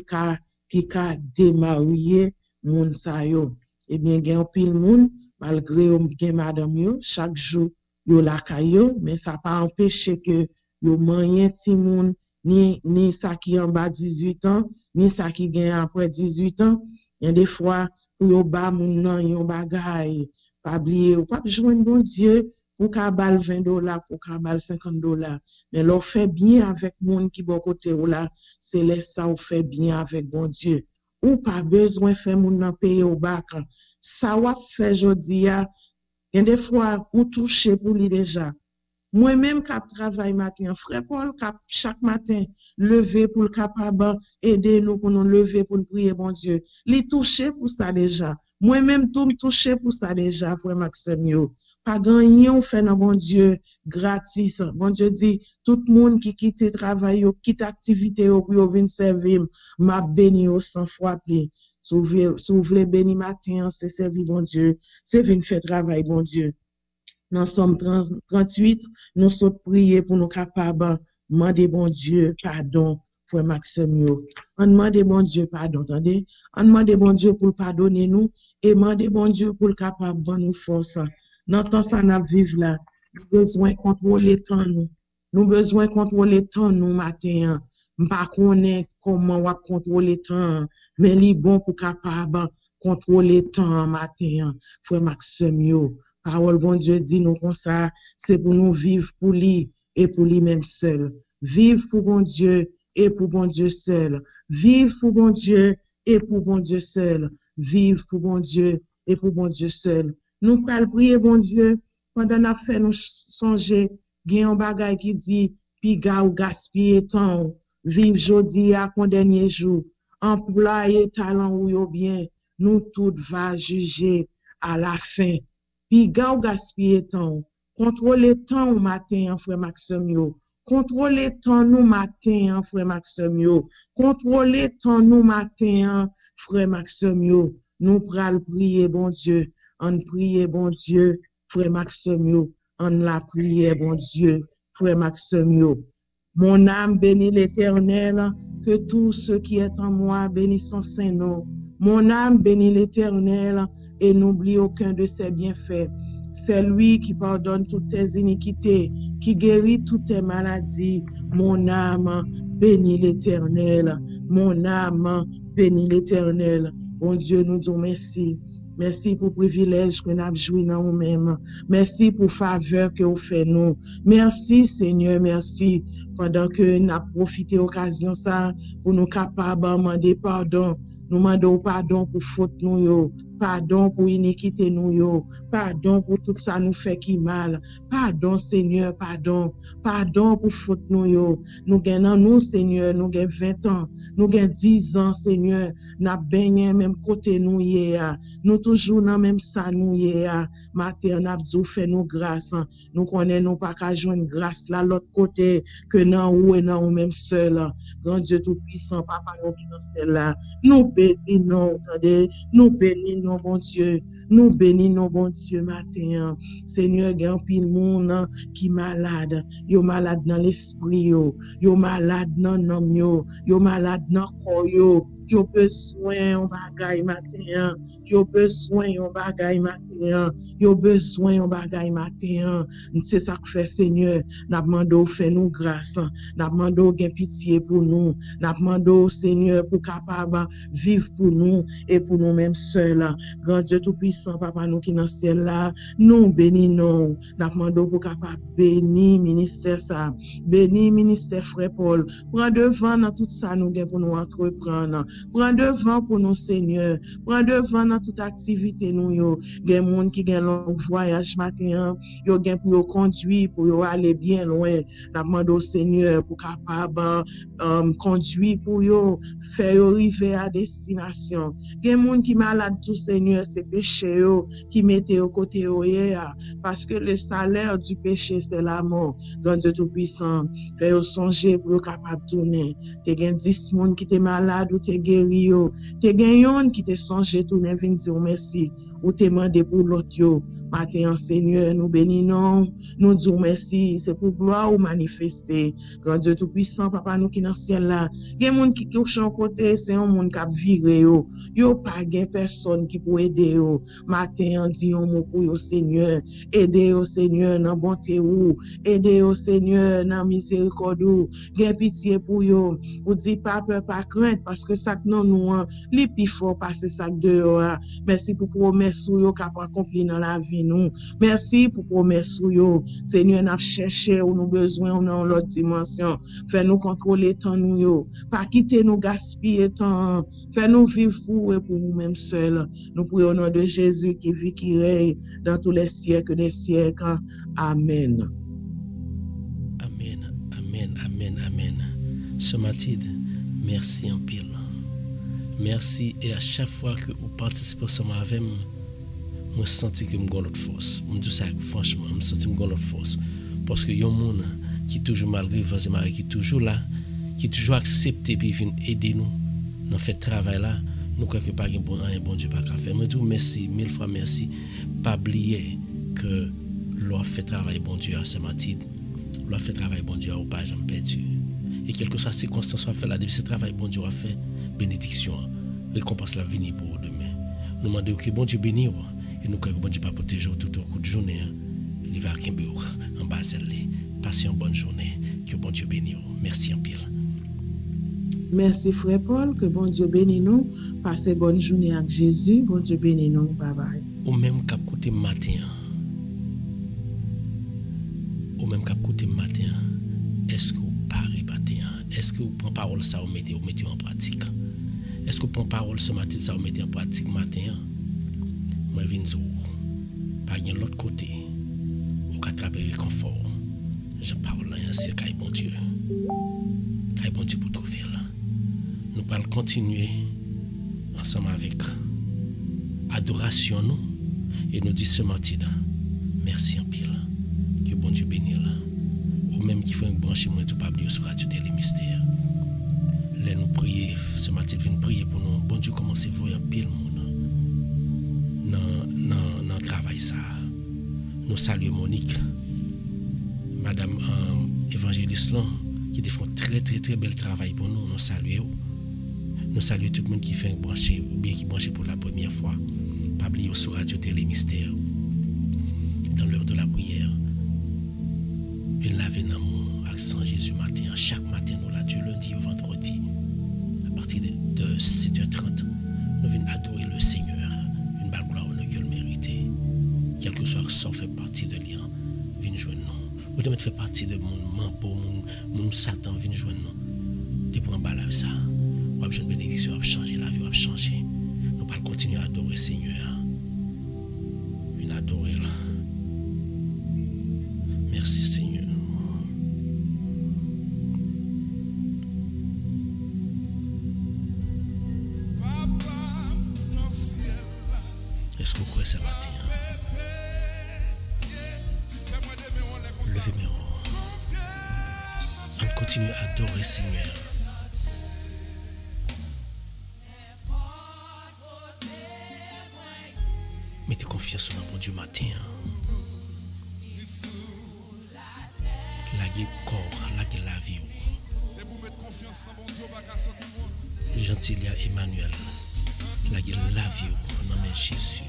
ka démarier moun sa yo. Eh bien, gen pile moun, malgré yon gen madame yo, chaque jour, yon la kayo, mais ça pas empêché que yon manyen ti moun, ni ça qui en bas 18 ans, ni ça qui gen après 18 ans. Il y a des fois, pour yon ba moun nan yon bagay, pas oublier, ou pas joindre bon Dieu, pour qu'à bal $20, pour qu'à bal $50. Mais l'on fait bien avec moun qui bon côté ou là, c'est laisse ça ou fait bien avec bon Dieu. Ou pas besoin faire moun nan payer au bac. Ça ou fait jodi a, y des fois ou toucher pour lui déjà. Moi-même cap travail matin, frère Paul cap chaque matin lever pour le capable aider nous pour nous lever pour nous prier bon Dieu. Li toucher pour ça déjà. Moi-même tout me toucher pour ça déjà frère Maxime yo. Pas gagner on fait dans bon Dieu gratis. Bon Dieu dit tout le monde qui quitte travail yo, quitte activité yo pour venir servir, m'a béni au 100 fois plus. Si vous voulez béni matin, c'est servir bon Dieu, c'est venir faire travail bon Dieu. Dans Somme 38, nous sommes priés pour nous capables demander bon Dieu pardon pour Maxime yo. On demande bon Dieu pardon, attendez? On demande bon Dieu pour pardonner nous et demander bon Dieu pour le capable de nous force. Dans temps ça n'a vivre là, nous besoin contrôler temps nous. Nous besoin contrôler temps nous matin. M'pa connaît comment on va contrôler temps, mais li bon pour capable contrôler temps matin. Frère Maxime yo. Parole bon Dieu dit nous comme ça, c'est pour nous vivre pour lui et pour lui même seul. Vivre pour bon Dieu et pour bon Dieu seul. Vivre pour bon Dieu et pour bon Dieu seul. Vivre pour bon Dieu et pour bon Dieu seul. Nous parlons prier bon Dieu pendant nous fait nous songer, gen un bagay qui dit piga ou gaspiller temps. Vivre jodi à kon dernier jour. Employer talent ou yo bien, nous tout va juger à la fin. Piga ou gaspiller temps. Contrôler temps au matin, frère Maxime yo. Contrôler temps nous matin, frère Maxime yo. Contrôler temps nous matin, frère Maxime yo. Nous pral prier, bon Dieu. On prie, bon Dieu, frère Maxime yo. On la prière, bon Dieu, frère Maxime yo. Mon âme bénit l'Éternel, que tout ce qui est en moi bénisse son Saint-Nom. Mon âme bénit l'Éternel et n'oublie aucun de ses bienfaits. C'est lui qui pardonne toutes tes iniquités, qui guérit toutes tes maladies. Mon âme bénit l'Éternel. Mon âme bénit l'Éternel. Bon Dieu, nous disons merci. Merci pour le privilège que nous avons joué dans nous-mêmes. Merci pour la faveur que vous faites nous. Merci Seigneur, merci. Pendant que nous avons profité de l'occasion ça pour nous capables de demander pardon. Nous demandons pardon pour faute nous yo. Pardon pour iniquité nous yo. Pardon pour tout ça nous fait qui mal. Pardon Seigneur, pardon. Pardon pour faute nous yo. Nous gagnons nous Seigneur, nous gagnons 20 ans. Nous gagnons 10 ans Seigneur. Nous baigné même côté nous hier. Nous toujours dans même ça nous hier. Matin n'a dit fait nous grâce. Nous connaissons nous pas qu'à joindre grâce là l'autre côté que non ou et non même seul. Grand Dieu tout puissant, papa nous qui dans celle là. Nous bénissons, attendez, nous bénissons non, bon Dieu. Nous bénissons, bon Dieu, matin. Seigneur, il y a un pile monde qui est malade. Yo malade dans l'esprit, yo malade dans l'âme, yo malade dans le corps, yo besoin en bagaille matin. Yo besoin en bagaille matin. Yo besoin en bagaille matin. C'est ça que fait Seigneur. N'a demandé fait nous grâce. N'a demandé gain pitié pour nous. N'a demandé Seigneur pour capable vivre pour nous et pour nous-mêmes seuls. Grand Dieu tout-puissant, papa nous qui dans le ciel là, nous bénissons. N'a demandé pour capable bénir ministère ça. Bénir ministère Frère Paul. Prends devant dans tout ça nous gain pour nous entreprendre. Prends devant pour nous Seigneur. Prends devant dans toute activité nous yo. Gen monde qui gen long voyage matin, yo gen pour yo conduire pour yo aller bien loin. N'a demandé au Seigneur pour capable conduire pour yo faire yo arriver à destination. Gen monde qui malade tout Seigneur, c'est péché yo qui mette au côté yo parce que le salaire du péché c'est la mort. Grand Dieu tout puissant, fait yo songer pour yo capable tourner. Te gen 10 monde qui te malade ou te guéri yo. Te gen yon qui te songé tourner vinn dire merci ou te mandé pour l'autre yo. Matin Seigneur, nous bénissons, nous disons merci, c'est pour gloire ou manifester. Grand Dieu tout puissant, papa nous qui dans le ciel là. Gen monde qui couche en côté, c'est un monde qui a viré yo. Yo pas gen personne qui peut aider yo. Matin on dit un mot pour yo Seigneur. Aider yo Seigneur dans bonté ou, aider yo Seigneur dans miséricorde ou. Gen pitié pour yo. Ou dit pas peur, pas crainte parce que ça non nous li pi fort passer ça dehors. Merci pour promesse yo capable accomplir dans la vie nous. Merci pour promesse yo. Seigneur n'a cherché ou nous besoin dans l'autre dimension. Fais nous contrôler temps nous yo. Pas quitter nous gaspiller temps. Fais nous vivre pour nous-mêmes seuls. Nous prions au nom de Jésus qui vit, qui règne dans tous les siècles des siècles. Amen. Amen, amen, amen, amen. Ce matin, merci en pile. Merci et à chaque fois que vous participez ensemble avec moi, je sens que je suis l'autre force. Je dis ça franchement, je sens que je suis l'autre force. Parce que il y a un monde qui est toujours malgré vous qui est toujours là, qui est toujours accepté et vient aider nous dans ce travail-là. Nous croyons que pas un bon Dieu pas faire. Je dis merci, 1000 fois merci. Pas oublier que l'on fait travail bon Dieu à ce matin. L'on fait travail bon Dieu au pas jamais perdu. Et quelque soit circonstance soit fait là, depuis ce travail bon Dieu a fait, bénédiction, récompense la venir pour demain. Nous demandons que bon Dieu bénisse et nous croyons que bon Dieu pas protéger tout au cours de journée. Il va à Kimbeau, en bas passez une bonne journée. Que bon Dieu bénisse. Merci en pile. Merci Frère Paul, que bon Dieu bénisse nous. Passez bonne journée avec Jésus. Bon Dieu bénisse nous. Bye bye. Ou même qu'à côté matin. Ou même qu'à côté matin. Est-ce que vous parlez matin? Est-ce que vous prenez parole ça vous mettez en pratique? Est-ce que vous prenez parole ce matin ça vous mettez en pratique matin? Moi je viens par l'autre côté. Ou attraper réconfort. Je parle là c'est caille bon Dieu. Caille bon Dieu pour trouver là. Nous allons continuer ensemble avec adoration nous et nous disons ce matin merci en pile. Que bon Dieu bénisse là. Ou même qui fait un branchement tout pas oublier sur Radio Télé Mystère. Là nous prier ce matin venir prier pour nous. Bon Dieu commencez à voir un pile monde dans travail ça. Nous saluons Monique, Madame évangéliste qui font très bel travail pour nous. Nous saluons. Nous saluons tout le monde qui fait un branché ou bien qui branché pour la première fois. Pas oublier sur Radio Télé Mystère. Dans l'heure de la prière. Viens laver dans mon accent Jésus matin. Chaque matin, nous là du lundi au vendredi. À partir de 7h30, nous venons adorer le Seigneur. Une balle gloire au nom que le mérité. Quel que soit ça fait partie de lien, viens joindre nous. Ou de mettre fait partie de mon pour mon Satan, viens joindre nous. Depuis un balle avec ça. Ou une bénédiction, a changé la vie, a changé. Nous allons continuer à adorer le Seigneur. Viens adorer là. Merci Seigneur. Est-ce que vous croyez ça matin? Levez mes mains. On continue à adorer le Seigneur. Mettez confiance dans mon Dieu matin. Lagez corps, lagez la vie. Gentilia Emmanuel, lagez la vie au nom de Jésus.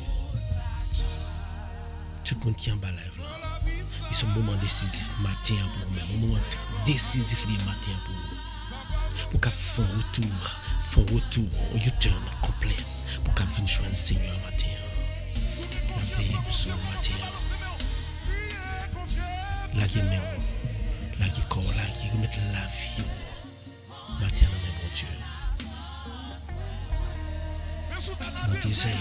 Tout le monde qui est en bas live là, ils sont un moment décisif matin pour nous, un moment décisif le matin pour nous. Pour qu'à faire un retour, un U-turn complet, pour qu'à venir joindre le Seigneur matin. La veille sur le matin. Lagez main, lagez corps, lagez remettre la vie matin dans mes bon Dieu. Dans désert,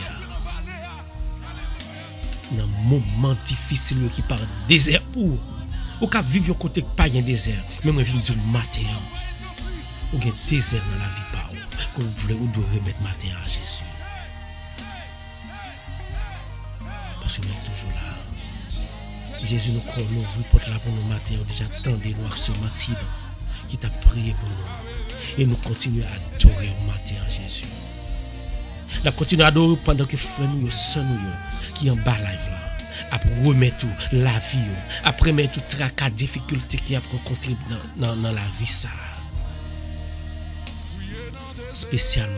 dans un moment difficile qui parle désert pour ou qu'à vivre côté pas un désert, même on vient du matin. Ou un désert dans la vie par que vous voulez ou doit remettre matin à Jésus. Parce qu'il est toujours là. Jésus nous croit, nous ouvre porte là pour nous matin, déjà tant de noirs ce matin qui t'a prié pour nous. Et nous continuons à adorer au matin à Jésus. Nous continuons à adorer pendant que frère nous, sœur nous, qui en bas live là. Après remettre tout la vie, après mettre tout tracas, difficulté qui a rencontré dans la vie ça. Spécialement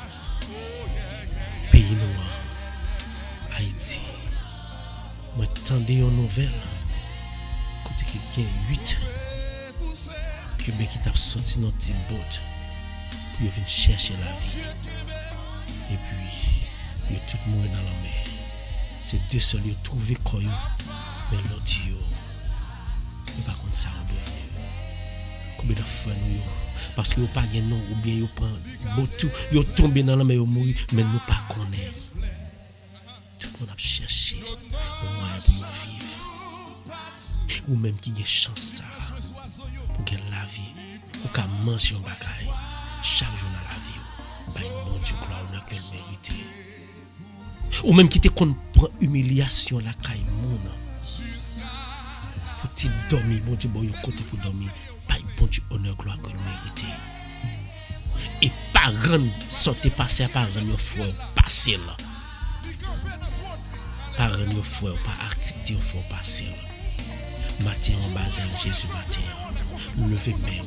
pays noir, Haïti. Moi tendez une nouvelle côté quelqu'un 8 Québec qui t'a sorti dans petite boat pour venir chercher la vie. Et puis il tout mort dans la mer. C'est deux seuls qui ont trouvé quoi, mais l'autre yo. Et par contre ça on devient. Combien de fois nous parce que vous pas de nom ou bien vous prend tout, vous tombé dans la mer, vous mourir, mais nous pas connaître. Tout le monde a cherché au moyen pour nous vivre. Ou même qui a chance ça pour gagner la vie, ou qu'à manger un bagage chaque jour dans la vie. Bah mon Dieu gloire on a que le mérité. Ou même qui te qu'on prend humiliation la caille moun. Pour t'y dormir, bon Dieu bon côté pour dormir. Bon Dieu, honneur, gloire que nous méritons. Et pas rendre sortir passer, pas rendre frère passer là. Pas rendre frère, pas accepter au frère passer là. Matin en bas à Jésus matin. Levez même.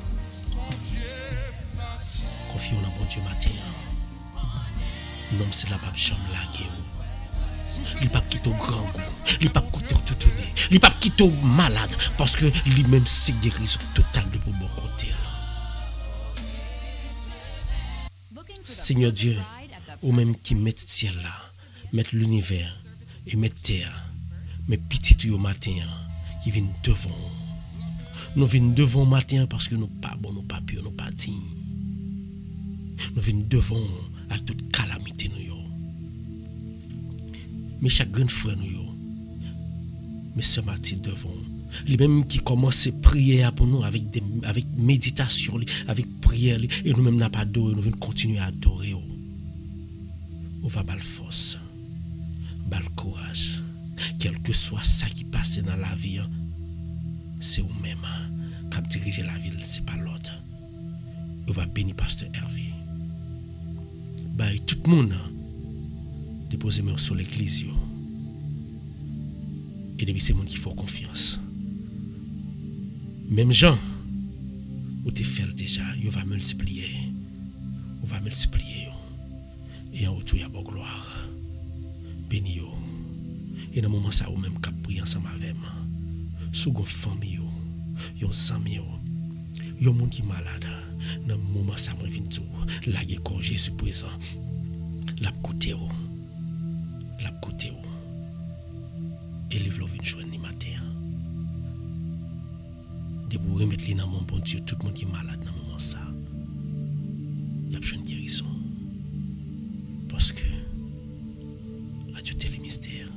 Confions dans bon Dieu matin. L'homme c'est la pape chambre lagué. Il pas quitter au grand goût, il pas quitter tout tourner, il pas quitter au malade parce que lui-même c'est guérison totale de bon côté. Seigneur Dieu, ou même qui met ciel là, met l'univers et met terre, mais petit au matin qui viennent devant. Nous venons devant matin parce que nous pas bon, nous pas pur, nous pas dignes. Nous venons devant à toute calamité nous. Mais chaque grand frère nous, mais ce matin devant, les mêmes qui commencent à prier pour nous avec méditation, avec prière, et nous-mêmes n'a pas adoré, nous venons continuer à adorer. On va bal force, bal courage, quel que soit ça qui passe dans la vie, c'est vous-même qui dirigez la ville, c'est pas l'autre. On va bénir Pasteur Hervé. Bah, tout le monde. Déposer mes sur l'église et depuis c'est monde qui faut confiance. Même gens où tu fais déjà, il va multiplier. On va multiplier et en retour il y a bonne gloire. Béni yo. Et dans le moment ça ou même cap prier ensemble avec moi. Sous gon famille yo amis yo monde qui malade. Dans le moment ça moi vinn tout. Là il corps Jésus présent. La côté la côté et livre vient joindre matin de pour remettre les dans mon bon Dieu tout le monde qui est malade dans moment ça il y a besoin de guérison parce que Radio Télé Mystère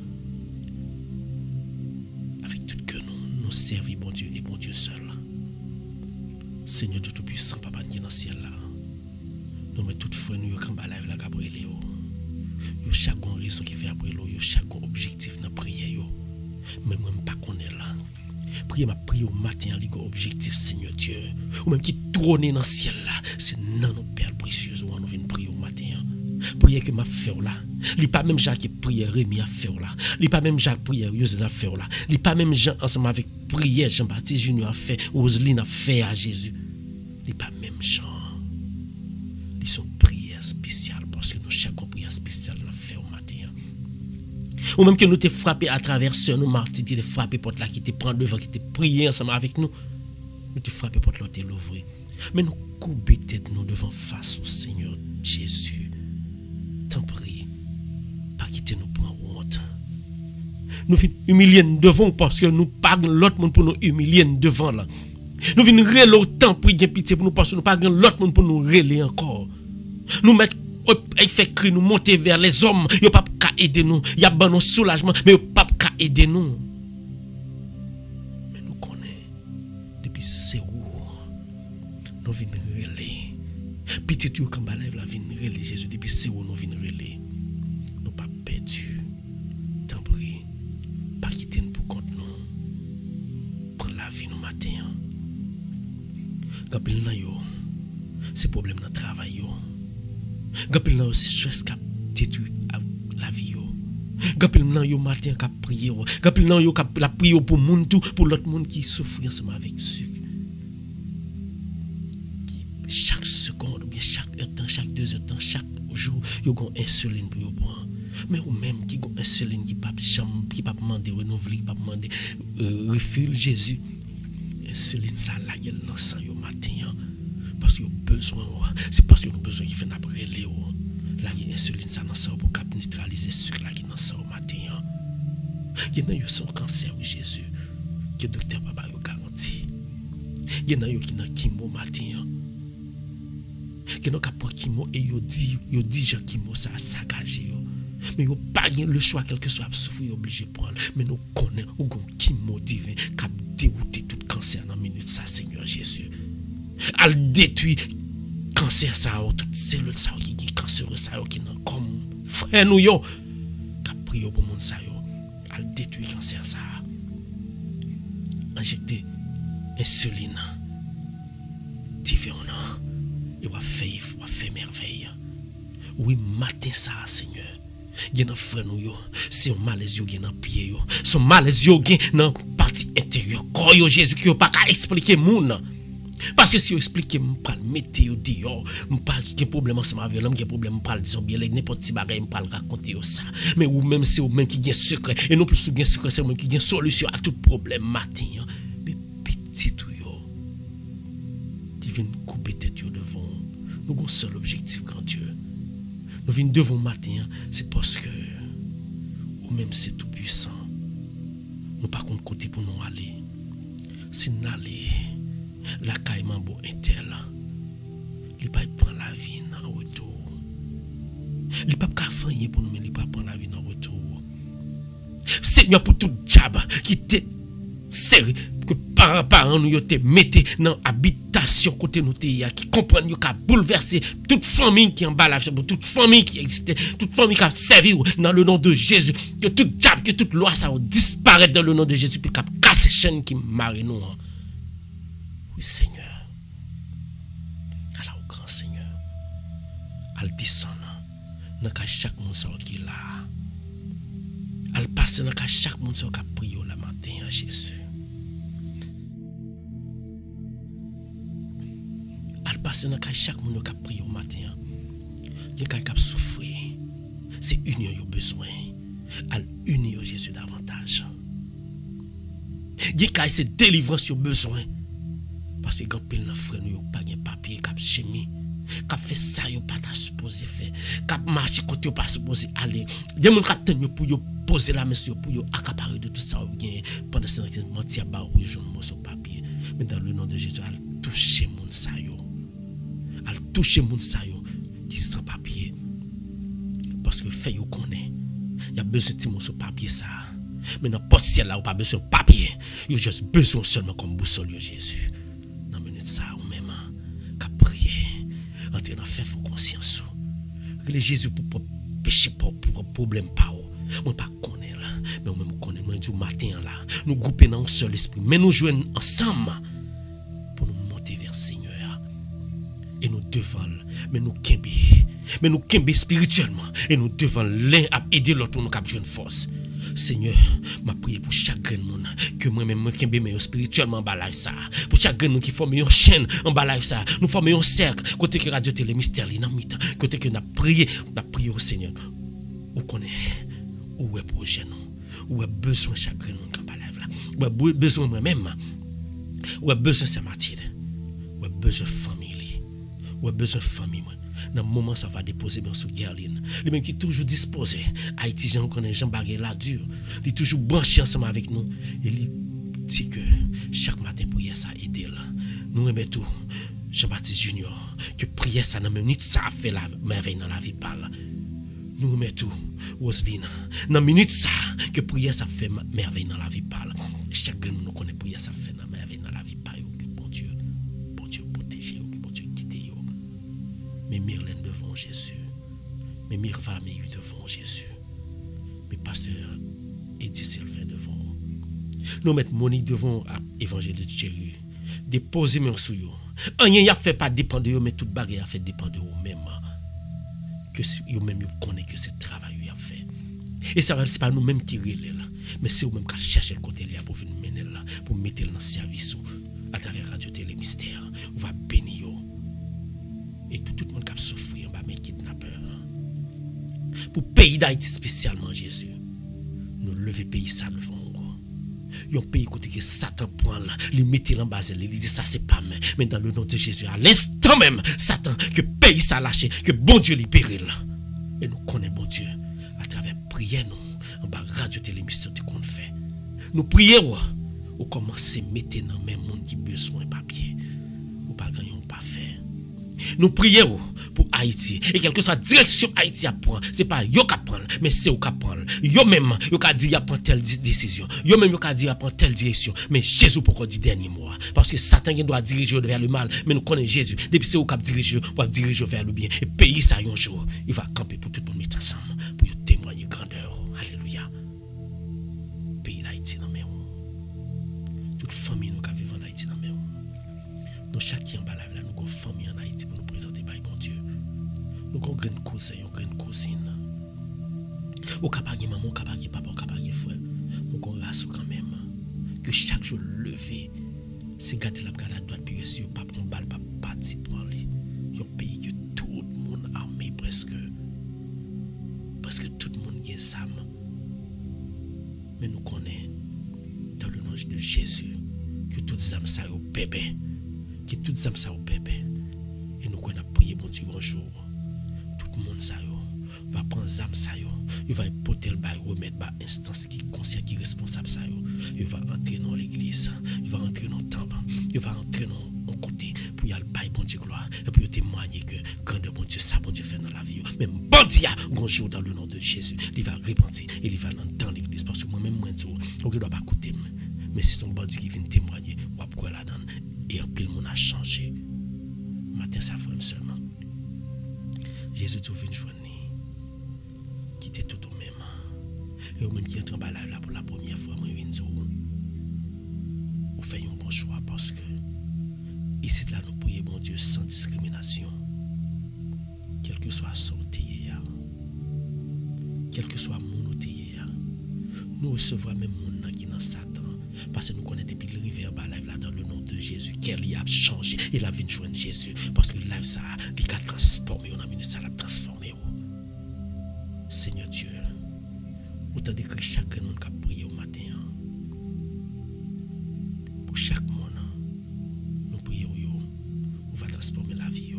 avec tout que nous servons bon Dieu et bon Dieu seul Seigneur de tout puissant papa qui est dans le ciel là nous mettons toutefois nous quand ba live la Gabriel yo chaque raison qui fait après l'eau, yo chaque objectif dans prière yo. Mais moi pas connais là. Prier ma prière au matin li objectif Seigneur Dieu. Ou même qui trône dans le ciel là, c'est non nos pères précieux ou nous venons prier au matin. Prier prière que m'a fait là. Li pas même Jacques qui prière Rémi a fait là. Li pas même Jacques prière Yosel a fait là. Li pas même Jean ensemble avec prière Jean-Baptiste Junior a fait, Roseline a fait à Jésus. Li pas même Jean. Ils sont prières spéciales parce que nous chaque prière spéciale l'a fait au matin. Ou même que nous t'es frappé à travers ce nous Martin qui t'es frappé porte là qui te prend devant qui te prié ensemble avec nous. Nous t'es frappé porte là t'es l'ouvrir. Mais nous couper tête nous devant face au Seigneur Jésus. T'en prie, pas quitter nous prendre honte. Nous venons humilier devant parce que nous pas l'autre monde pour nous humilier devant là. Nous venons reler autant pour gagner pitié pour nous parce que nous pas l'autre monde pour nous reler encore. Nous mettre il fait cri nous monter vers les hommes, yo pas ka aider nous, y a ban nous soulagement mais yo pas ka aider nous. Mais nous connaissons depuis c'est où nous venons reler. Pitié tu quand ba lève la vinn reler Jésus depuis c'est où nous venons reler. Nous pas perdu. T'en prie, pas quitter nous pour compte nous. Prends la vie nous matin. Gapil nan yo, c'est problème dans travail yo. Gapil nan yo c'est stress qui détruit la vie yo. Gapil nan yo matin qui prier yo. Gapil nan yo qui la prier pour moun tout, pour l'autre monde qui souffre ensemble avec eux. Chaque seconde, ou bien chaque heure temps, chaque 2 heures temps, chaque jour, yo gon insuline pour yo prendre. Mais ou même qui gon insuline qui pas jambe, qui pas demander renouveler, qui pas demander refill Jésus. Insuline ça là il dans sang yo matin parce que besoin c'est parce que nous besoin qui fait n'après les là il y a insuline ça dans sang pour cap neutraliser sucre là qui dans sang au matin. Il y en a yo son cancer oui Jésus que docteur papa yo garanti. Il y en a yo qui dans chimo matin. Qui n'ont qu'à prendre chimo et yo dit Jean chimo ça saccagé yo. Mais yo pas le choix quel que soit souffrir obligé prendre mais nous connaissons ou gon chimo divin qui dérouter tout cancer dans minute ça Seigneur Jésus. Al détruit cancer ça toute cellule ça qui cancereux ça qui nan comme frère nous yo qui prié pour monde ça yo. Al détruit cancer ça. Injecter insuline divin et va faire merveille. Oui matin ça Seigneur. Gen nan frère nou yo, c'est un malaise yo gen nan pied yo. Son malaise yo gen nan partie intérieure corps yo Jésus qui yo pas ka expliquer moun. Parce que si yo expliquer m'pral mettre yo dehors, m'pral gen problème ensemble avec l'homme, gen problème m'pral disons bien n'importe petit bagay m'pral raconter yo ça. Mais ou même c'est ou même qui gen secret et non plus ou gen secret c'est ou même qui gen solution à tout problème matin. Mais petit tout yo qui vient couper tête yo devant. Nous avons un seul objectif grand Dieu. Nous venons devant matin, c'est parce que, ou même c'est tout puissant, nous pas contre côté pour nous aller. Si nous allons, la caïman bon intel, il pas prendre la vie en retour. Il pas faire pour nous, mais il pas prendre la vie en retour. Seigneur pour tout diable qui te serré que parents nous te mettez dans habitation côté nous qui comprennent yo ka bouleverser toute famille qui en bas la toute famille qui existait toute famille qui a servi dans le nom de Jésus que tout diable que toute loi ça disparaît dans le nom de Jésus puis qu'a casser chaîne qui marre nous. Oui Seigneur. Alors au grand Seigneur. Al descendre dans chaque monde qui là. Al passer dans chaque monde qui a prié le matin à Jésus. Al passer dans chaque monde qui a prié au matin. Il y a quelqu'un qui a souffert. C'est union yo besoin. Al unir Jésus davantage. Il y a c'est délivrance yo besoin. Parce que quand pile nan frère nous pas gen papier cap chimie. Cap fait ça yo pas ta supposé faire. Cap marcher côté yo pas supposé aller. Il y a moun ka ten yo pour yo poser la main sur pour yo accaparer de tout ça ou bien pendant ce temps mentir ba ou jaune mo sur papier. Mais dans le nom de Jésus al toucher moun sa yo. Al toucher moun sa yo qui sans papier. Parce que fait yo connaît. Il y a besoin de mon sur papier ça. Mais dans porte ciel là ou pas besoin de papier. Yo juste besoin seulement comme boussole yo Jésus. Dans minute ça ou même qu'a prier. Entrer dans fait conscience. Que Jésus pour péché pour problème pas. Moi pas connaît là, mais on même connaît moi du matin là. Nous grouper dans un seul esprit, mais nous joignent ensemble pour nous monter vers Seigneur. et nous devons, mais nous kembe spirituellement et nous devons l'un à aider l'autre pour nous capturer une force. Seigneur, m'a prié pour chaque grand monde que moi-même moi kembe meilleur spirituellement en bas live ça. Pour chaque grand monde qui forme une chaîne en bas live ça. Nous formons un cercle côté que radio télé mystère li nan mitan, côté que n'a prié au Seigneur. Ou connaît ou est projet nous. Ou a besoin chaque grand monde en bas live là. Ou a besoin moi-même. Ou a besoin Saint-Mathilde. Ou a besoin famille. Ou a besoin famille moi. Dans le moment ça va déposer bien sous Gerline. Les mêmes qui toujours disposé. Haïti Jean connaît Jean Barré la dure. Il est toujours branché ensemble avec nous et il dit que chaque matin prière ça aide là. Nous aimons tout Jean-Baptiste Junior que prière ça dans minute ça fait la merveille dans la vie parle. Nous aimons tout Roseline dans minute ça que prière ça fait merveille dans la vie parle. Chaque nous connaît prière ça fait merveille dans la vie parle que bon Dieu protège que bon Dieu quitte yo. Mais Myrlène devant Jésus. Mais Mirva Meyu devant Jésus. Mais pasteur Eddie Sylvain devant. Nous mettons Monique devant évangéliste Thierry. Déposer mes sous yo. Rien y a fait pas dépendre de yo, mais toute bagarre a fait dépendre de vous même. Que yo même yo connaît que c'est travail yo a fait. Et ça c'est pas nous même qui relève là, mais c'est vous même qui chercher le côté là pour venir mener là, pour mettre dans service à travers Radio Télé Mystère. On va bénir yo. Et pour tout le monde qui a souffert en bas mes kidnappeurs. Pour le pays d'Haïti spécialement Jésus. Nous lever pays ça devant nous. Un pays côté que Satan prend là, il mettait en bas, il dit ça c'est pas moi. Mais dans le nom de Jésus, à l'instant même, Satan, que pays ça lâché, que bon Dieu libère là. Et nous connaissons bon Dieu à travers prière nous, en bas Radio Télé Mystère qu'on fait. Nous prions, ou commencer à mettre dans le même monde qui a besoin de papier. Ou pas gagner, ou pas faire. Nous prions pour Haïti. Et quelle que soit la direction Haïti à prendre, ce n'est pas yo qui prend, mais c'est yo qui prend. Yo même, yo qui dit à prendre telle décision. Yo même, yo qui dit à prendre telle direction. Mais Jésus pour qu'on dit dernier mot. Parce que Satan doit diriger vers le mal. Mais nous connaissons Jésus. Depuis c'est yo qui dirige, pour diriger vers le bien. Et pays ça un jour, il va camper pour tout le monde mettre ensemble. Pour témoigner grandeur. Alléluia. Pays d'Haïti dans mes toute famille nous qui vivons en Haïti dans mes nous chacun en bas là, nous avons une famille en Haïti pour nous présenter par bon Dieu. Nous avons une grande cousin, une grande cousine. Au capable maman, au capable papa, au capable frère. Nous avons une race quand même. Que chaque jour levé, c'est garder la garde à droite, puis si pas on balle, pas parti pour aller. Un pays que tout le monde armé presque. Parce que tout le monde est sam. Mais nous connaissons, dans le nom de Jésus, que toutes les âmes ça au bébé. Que toutes les âmes ça au bébé. Et nous connaissons prier bon Dieu un jour. Tout le monde ça va prendre les âmes ça. Il va porter le bail, remettre la instance qui est consciente, qui est responsable ça. Il va entrer dans l'église. Il va entrer dans le temple. Il va entrer dans le côté pour y aller bail bon Dieu gloire. Et pour témoigner que grandeur bon Dieu, ça bon Dieu fait dans la vie. Même bon Dieu, un jour dans le nom de Jésus, il va repentir et il va dans l'église. Parce que moi-même, moi, je ne dois pas écouter. Mais c'est son bandit qui vient témoigner. On va pourquoi là-dedans. Et en pile, mon a changé. Matin, ça frère seulement. Jésus te vient joindre. Qui était tout au même. Et au même qui entre en bas là pour la première fois, moi, je viens dire. Vous faites un bon choix parce que ici, là, nous prions bon Dieu sans discrimination. Quel que soit son théâtre. Quel que soit mon théâtre. Nous recevons même mon qui dans Satan. Parce que nous connaissons depuis le rivière bas live là dans le nom de Jésus. Quel y a changé. Il a vu joindre Jésus. Parce que live ça, il a transformé. On a mis ça, il a transformé. Seigneur Dieu, autant de que chaque monde qui a prié au matin. Pour chaque monde, nous prions. On va transformer la vie.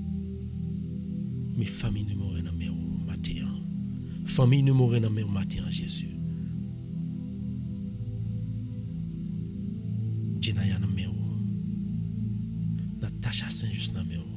Mes familles ne mourront dans mes matin. Famille ne mourront dans mes matin, Jésus. Jenaya dans mes Natacha Saint-Just dans mes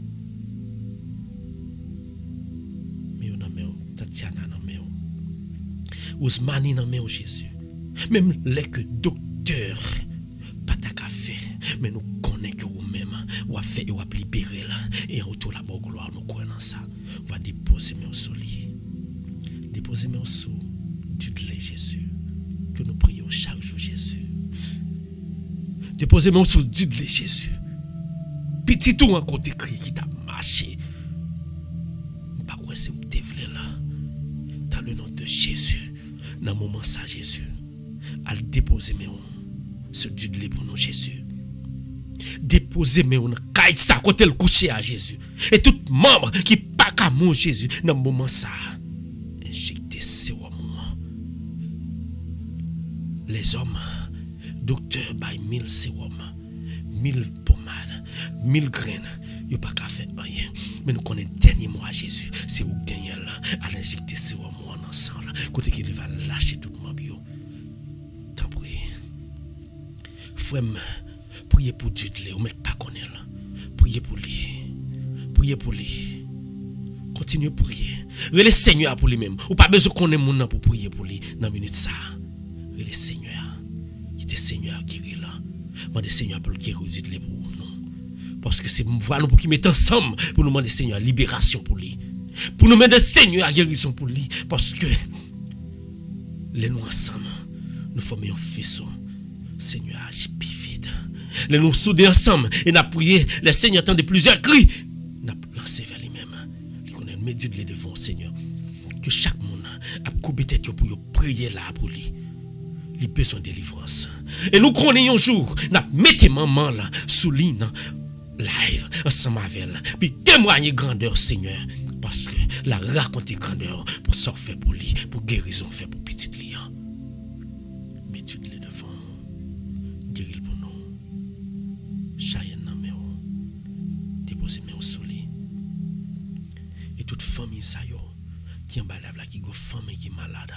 Tatiana dans mes Ousmani dans mes Jésus. Même les que docteur pas ta café, mais nous connaissons que vous-même ou a fait ou a libéré là et en retour la bonne gloire nous croyons dans ça. On va déposer mes sous lit. Déposer mes sous du lait Jésus que nous prions chaque jour Jésus. Déposez mes sous du lait Jésus. Puis petit tout en côté crié qui t'a marché. Pas quoi c'est où t'es vle là. Dans le nom de Jésus, dans le moment ça Jésus, à le déposer mais on se dit pour nous Jésus. Déposer mais on caille ça côté le coucher à Jésus. Et tout membre qui pas qu'à mon Jésus dans le moment ça. Injecter sérum. Les hommes, docteur by 1000 sérum, 1000 pommades, 1000 graines, il n'y a pas qu'à faire rien. Mais nous connaissons le dernier mot à Jésus. C'est où dernier là, à l'injecter sérum ensemble. Côté qu'il va lâcher tout le monde. Tant pis. Frère, priez pour Dieu de vous mettez pas connaître. Priez pour lui. Priez pour lui. Continuez à prier. Le Seigneur pour lui-même. Ou pas besoin qu'on ait mon nom pour prier pour lui dans la minute ça. Le Seigneur, qui était Seigneur qui est là. Moi, le Seigneur pour le guérir de pour nous. Parce que c'est voilà pour qu'il mette ensemble pour nous demander Seigneur libération pour lui. Pour nous mettre Seigneur à guérison pour lui. Parce que les nous ensemble, nous formons un faisceau. Seigneur agit plus vite. Les nous soudés ensemble et nous prié. Le Seigneur attend de plusieurs cris. Nous lancé vers lui-même. Il connaît le médium de les devant Seigneur. Que chaque monde a coupé tête pour prier là pour lui. Il a besoin de délivrance. Et nous croyons un jour, nous mettons maman là, sous ligne, live, ensemble avec elle. Puis témoigner grandeur, Seigneur. Parce que la raconter grandeur pour ça faire pour lui, pour guérison faire pour petit lion. Mais tu te le devant. Guéris pour nous. Chayenne nan mais déposer mais sous lui. Et toute famille ça yo qui en bas là qui go famille qui malade.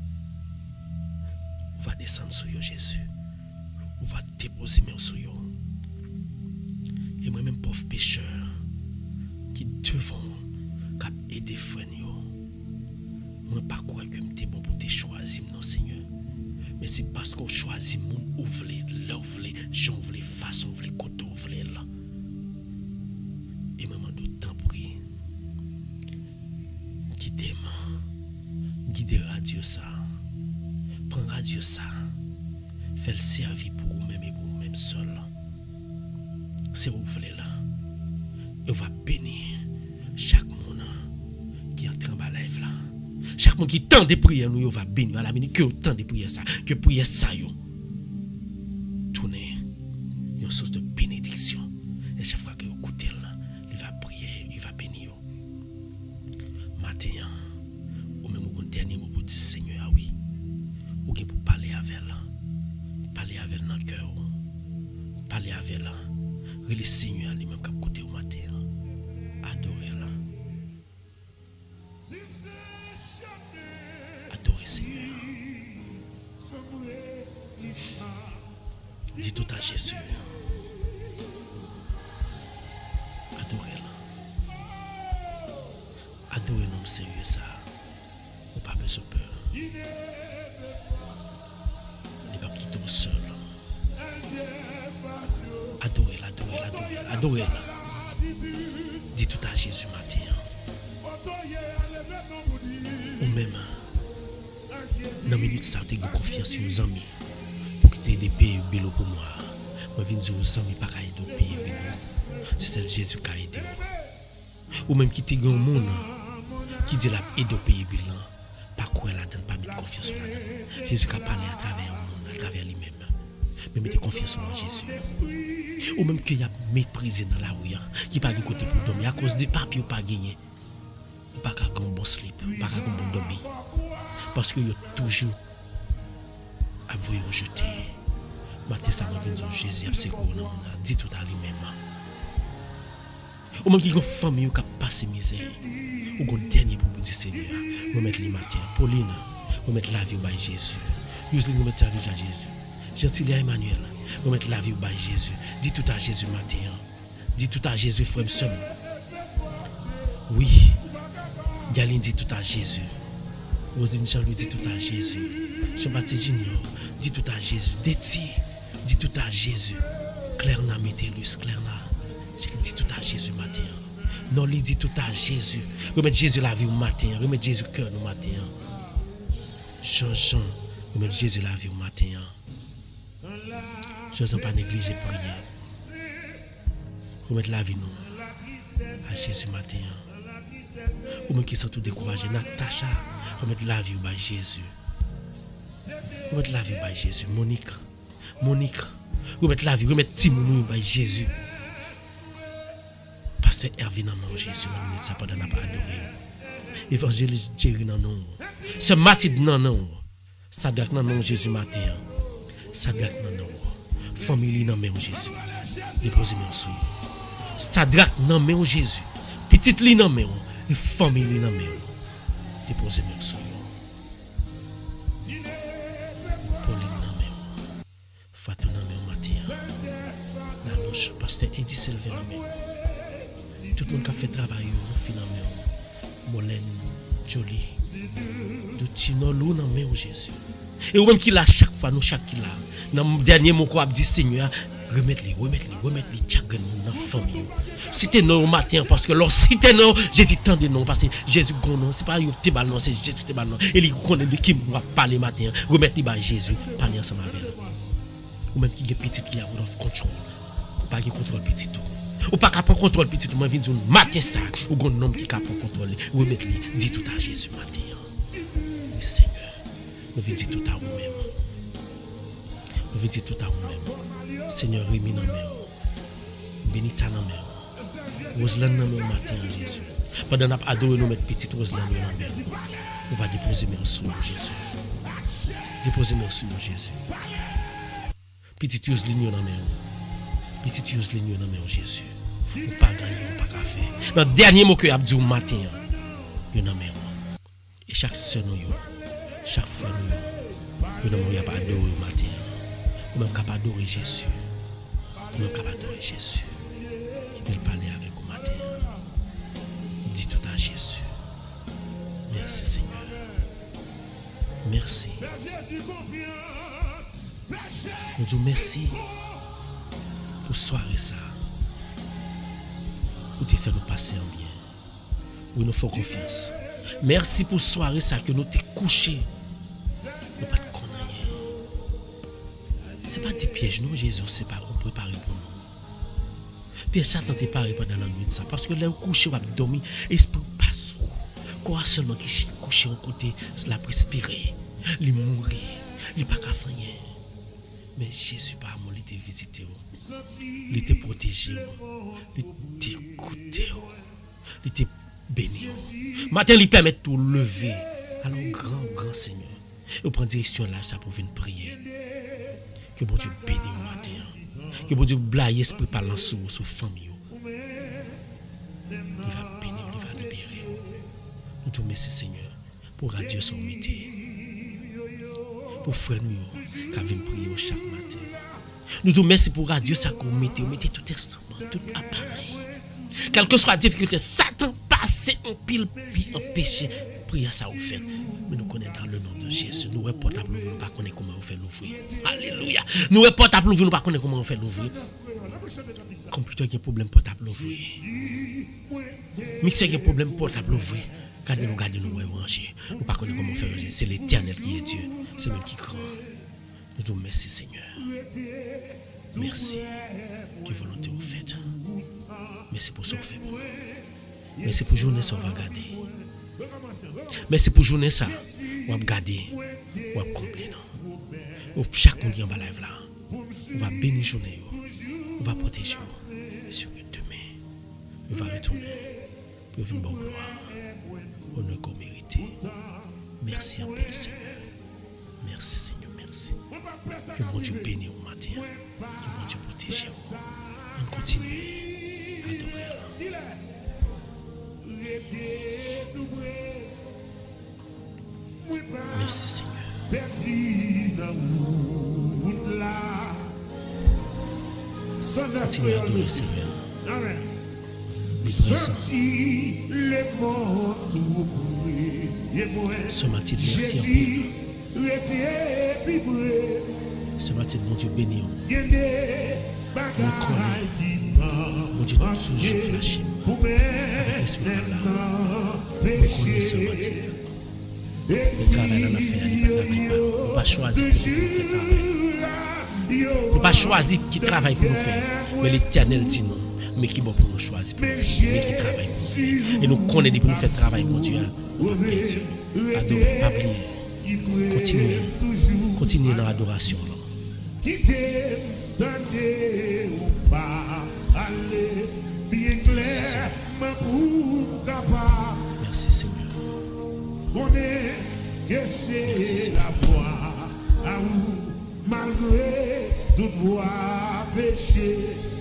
On va descendre sur eux, Jésus. On va déposer mes sur eux. Et moi-même, pauvre pécheur, qui devant, qui aider frère, moi, pas quoi que je bon pour te choisir, non, Seigneur. Mais c'est parce qu'on choisit mon ouvlé, l'ouvlé, j'ouvlé, façon ouvlé, côté ouvlé, là. Et maman, d'autant prie, guidez radio ça. Prends radio ça. Fais le servir pour vous-même et pour vous-même seul. C'est où vous voulez là. Et on va bénir chaque monde qui entre en bas live là. Chaque monde qui tend de prier, nous, on va bénir à la minute que autant de prier ça. Que prier ça, yo. Tournez une source de bénédiction. Et chaque fois que vous écoutez là, il va prier, il va bénir. Matin, ou même au dernier mot pour dire Seigneur, oui. Ou pour parler avec elle. Parler avec elle dans le cœur. Parler avec elle. Le Seigneur lui-même qui a côté au matin. Adorez-la. Adorez Seigneur. Dis tout à Jésus. Adorez-la. Adorez l'homme sérieux ça. Ou pas besoin de peur. Il va quitter au seul. Adorez-la, adorez-la, adorez-la, adorez-la. Dis tout à Jésus matin. Ou même, dans la minute ça, tu as confiance sur nos amis. Pour que tu aies des pays bélo pour moi. Je viens dire aux amis, pas qu'à aider au pays bélo. C'est Jésus qui a aidé. Ou même qui te gagne au monde, qui dit la aide au pays bélo. Pas quoi là, pas mettre confiance sur la. Jésus qui a parlé à travers le monde, à travers lui-même. Mais mettez confiance en Jésus. Ou même qu'il y a méprisé dans la rue, qui pas du côté pour dormir à cause des papiers ou pas gagné. Pas qu'à un bon slip, pas qu'à un bon dormir. Parce que y a toujours à vous rejeter. Matin ça m'a dit Jésus a secouru dans le monde, dit tout à lui-même. Ou même qui a une famille qui a passé misère. Ou un dernier pour vous dire Seigneur, vous mettez les matières. Pauline, vous mettez la vie au Jésus. Yusline, vous mettez la vie à Jésus. Gentilia Emmanuel, vous mettez la vie au Jésus. Dis tout à Jésus matin. Dis tout à Jésus, frère seul. Oui. Galine dit tout à Jésus. Rosine Jean-Louis dit tout à Jésus. Jean-Baptiste Junior dit tout à Jésus. Déti dit tout à Jésus. Clairna Métellus, Clairna. Dit tout à Jésus matin. Noli dit tout à Jésus. Remettre Jésus la vie au matin. Remettre Jésus cœur au matin. Jean-Jean. Remettre Jésus la vie au matin. Je ne pas négliger prier. Remettre la vie nous à Jésus matin. Ou même qui sont tout découragés. Natacha, remettre la vie à Jésus. Remettre la vie à Jésus. Monique, remettre la vie, remettre Timounou à Jésus. Pasteur Hervé dans mon Jésus, ça pendant n'a pas adoré. Évangéliste Jerry dans non. Ce Mathilde dans non. Sadak dans non Jésus matin. Sadak dans non. Famille dans mon Jésus. Déposez mon sou. Sadak dans mon Jésus. Petite li dans mon. Famille dans mon. Déposez mon sou. Pauline dans mon. Fatou dans mon matin. Nalouche, pasteur Eddie Sylvain dans mon. Tout le monde qui a fait travail finalement. Molène, Jolie, Doutino, Lou, dans le Jésus. Et ou même qui l'a chaque fois, nous chaque qui l'a. Dans le dernier mot qu'on a dit, Seigneur, remettre-les, chacun dans la famille. Si t'es non au matin, parce que si t'es non, j'ai dit tant de non, parce que Jésus, non, c'est pas un petit ballon, c'est Jésus qui ballon. Et il connaît de qui va parler matin, remettre-les à Jésus, parler ensemble avec lui. Ou même qui est petit qui a contrôle. Pas de contrôle petit tout. Ou pas capable de contrôler petit, moi, vient matin ça, ou un homme qui est capable de contrôler, ou mettre lui, dit tout à Jésus matin. Oui, Seigneur, nous venons dire tout à vous-même. Nous venons dire tout à vous-même. Seigneur, Rémi dans mes Benita dans mes Roselaine dans mes matin, Jésus. Pendant qu'on a adoré nous mettre petite Roselaine dans mes on va déposer mes sous Jésus. Déposer mes sous Jésus. Petite Roselaine dans mes Petite Roselaine dans mes Jésus. Ou pas gagner, ou pas faire. Dans le dernier mot que je dit au matin, il y a un et chaque soeur, chaque frère, il y a pas adorer au matin. Ou même capable d'adorer Jésus. Ou même capable d'adorer Jésus. Qui peut parler avec au matin. Dis tout à Jésus. Merci Seigneur. Merci. Nous disons merci pour soirée ça. Pour te faire nous passer en bien. Oui, nous faisons confiance. Merci pour soirée ça que nous t'es couché. Nous pas de connaître. Ce n'est pas des pièges, nous, Jésus, c'est pas on préparer pour nous. Puis Satan t'est préparé pendant la nuit de ça. Parce que là, on couche, on va dormir, esprit passe. Quoi seulement qui couche au côté, la respirer, il mourir, il pas qu'à faire. Mais Jésus, par amour, il t'a visité, il t'a protégé, il t'a écouté, il t'a béni. Matin, il permet de tout lever. Alors, grand Seigneur, et prend direction là, ça pour venir prier. Que bon Dieu bénisse au matin. Que bon Dieu blaye esprit parlant sur famille. Il va bénir, il va libérer. Nous te remercions, Seigneur, pour radio son métier. Pour frère nous qui viennent prier chaque matin. Nous te remercions pour radio ça qu'on mettez tout instrument, tout appareil. Quelle que soit la difficulté, Satan passe en pile puis en péché. Prière ça vous fait. Mais nous connaissons dans le nom de Jésus. Nous sommes portables, nous ne connaissons pas comment on fait l'ouvrir. Alléluia. Nous sommes portables, nous ne connaissons pas comment on fait l'ouvrir. Computer qui a un problème portable l'ouvrir. Mixer qui a un problème portable l'ouvrir. Gardez-nous, ranger. Nous ne connaissons pas comment on fait ranger. C'est l'Éternel qui est Dieu. C'est lui qui grand. Nous te remercions, Seigneur. Merci. Que volonté vous faites. Merci pour ce que vous faites. Merci pour journée ça, on va garder. Merci pour journée ça, on va garder. On va compléter. Chaque monde qui est en bas live là, on va bénir journée. On va protéger. Et sur que demain, on va retourner. Pour une bonne gloire. Honneur qu'on mérite. Merci à vous, Seigneur. Merci, Seigneur. Merci. Que mon Dieu bénisse au matin. Que mon Dieu protège. On continue à adorer. Merci, Seigneur. Continue à adorer, Seigneur. Ce matin, merci à vous. Ce matin, mon Dieu béni. Mon Dieu toujours flashé. Avec l'esprit là. Nous connaissons ce matin. Le travail dans la faire, on ne pas choisir pour nous faire travail. On ne pas choisir qui travaille pour nous faire. Mais l'Éternel dit non. mais qui bon pour nous choisir, mais qui travaille pour nous. Et nous connaissons depuis nous faire travail pour Dieu. Adorer, pas oublier. Continuez dans l'adoration. Merci Seigneur. Merci Seigneur. Merci Seigneur. Malgré toute voix péché,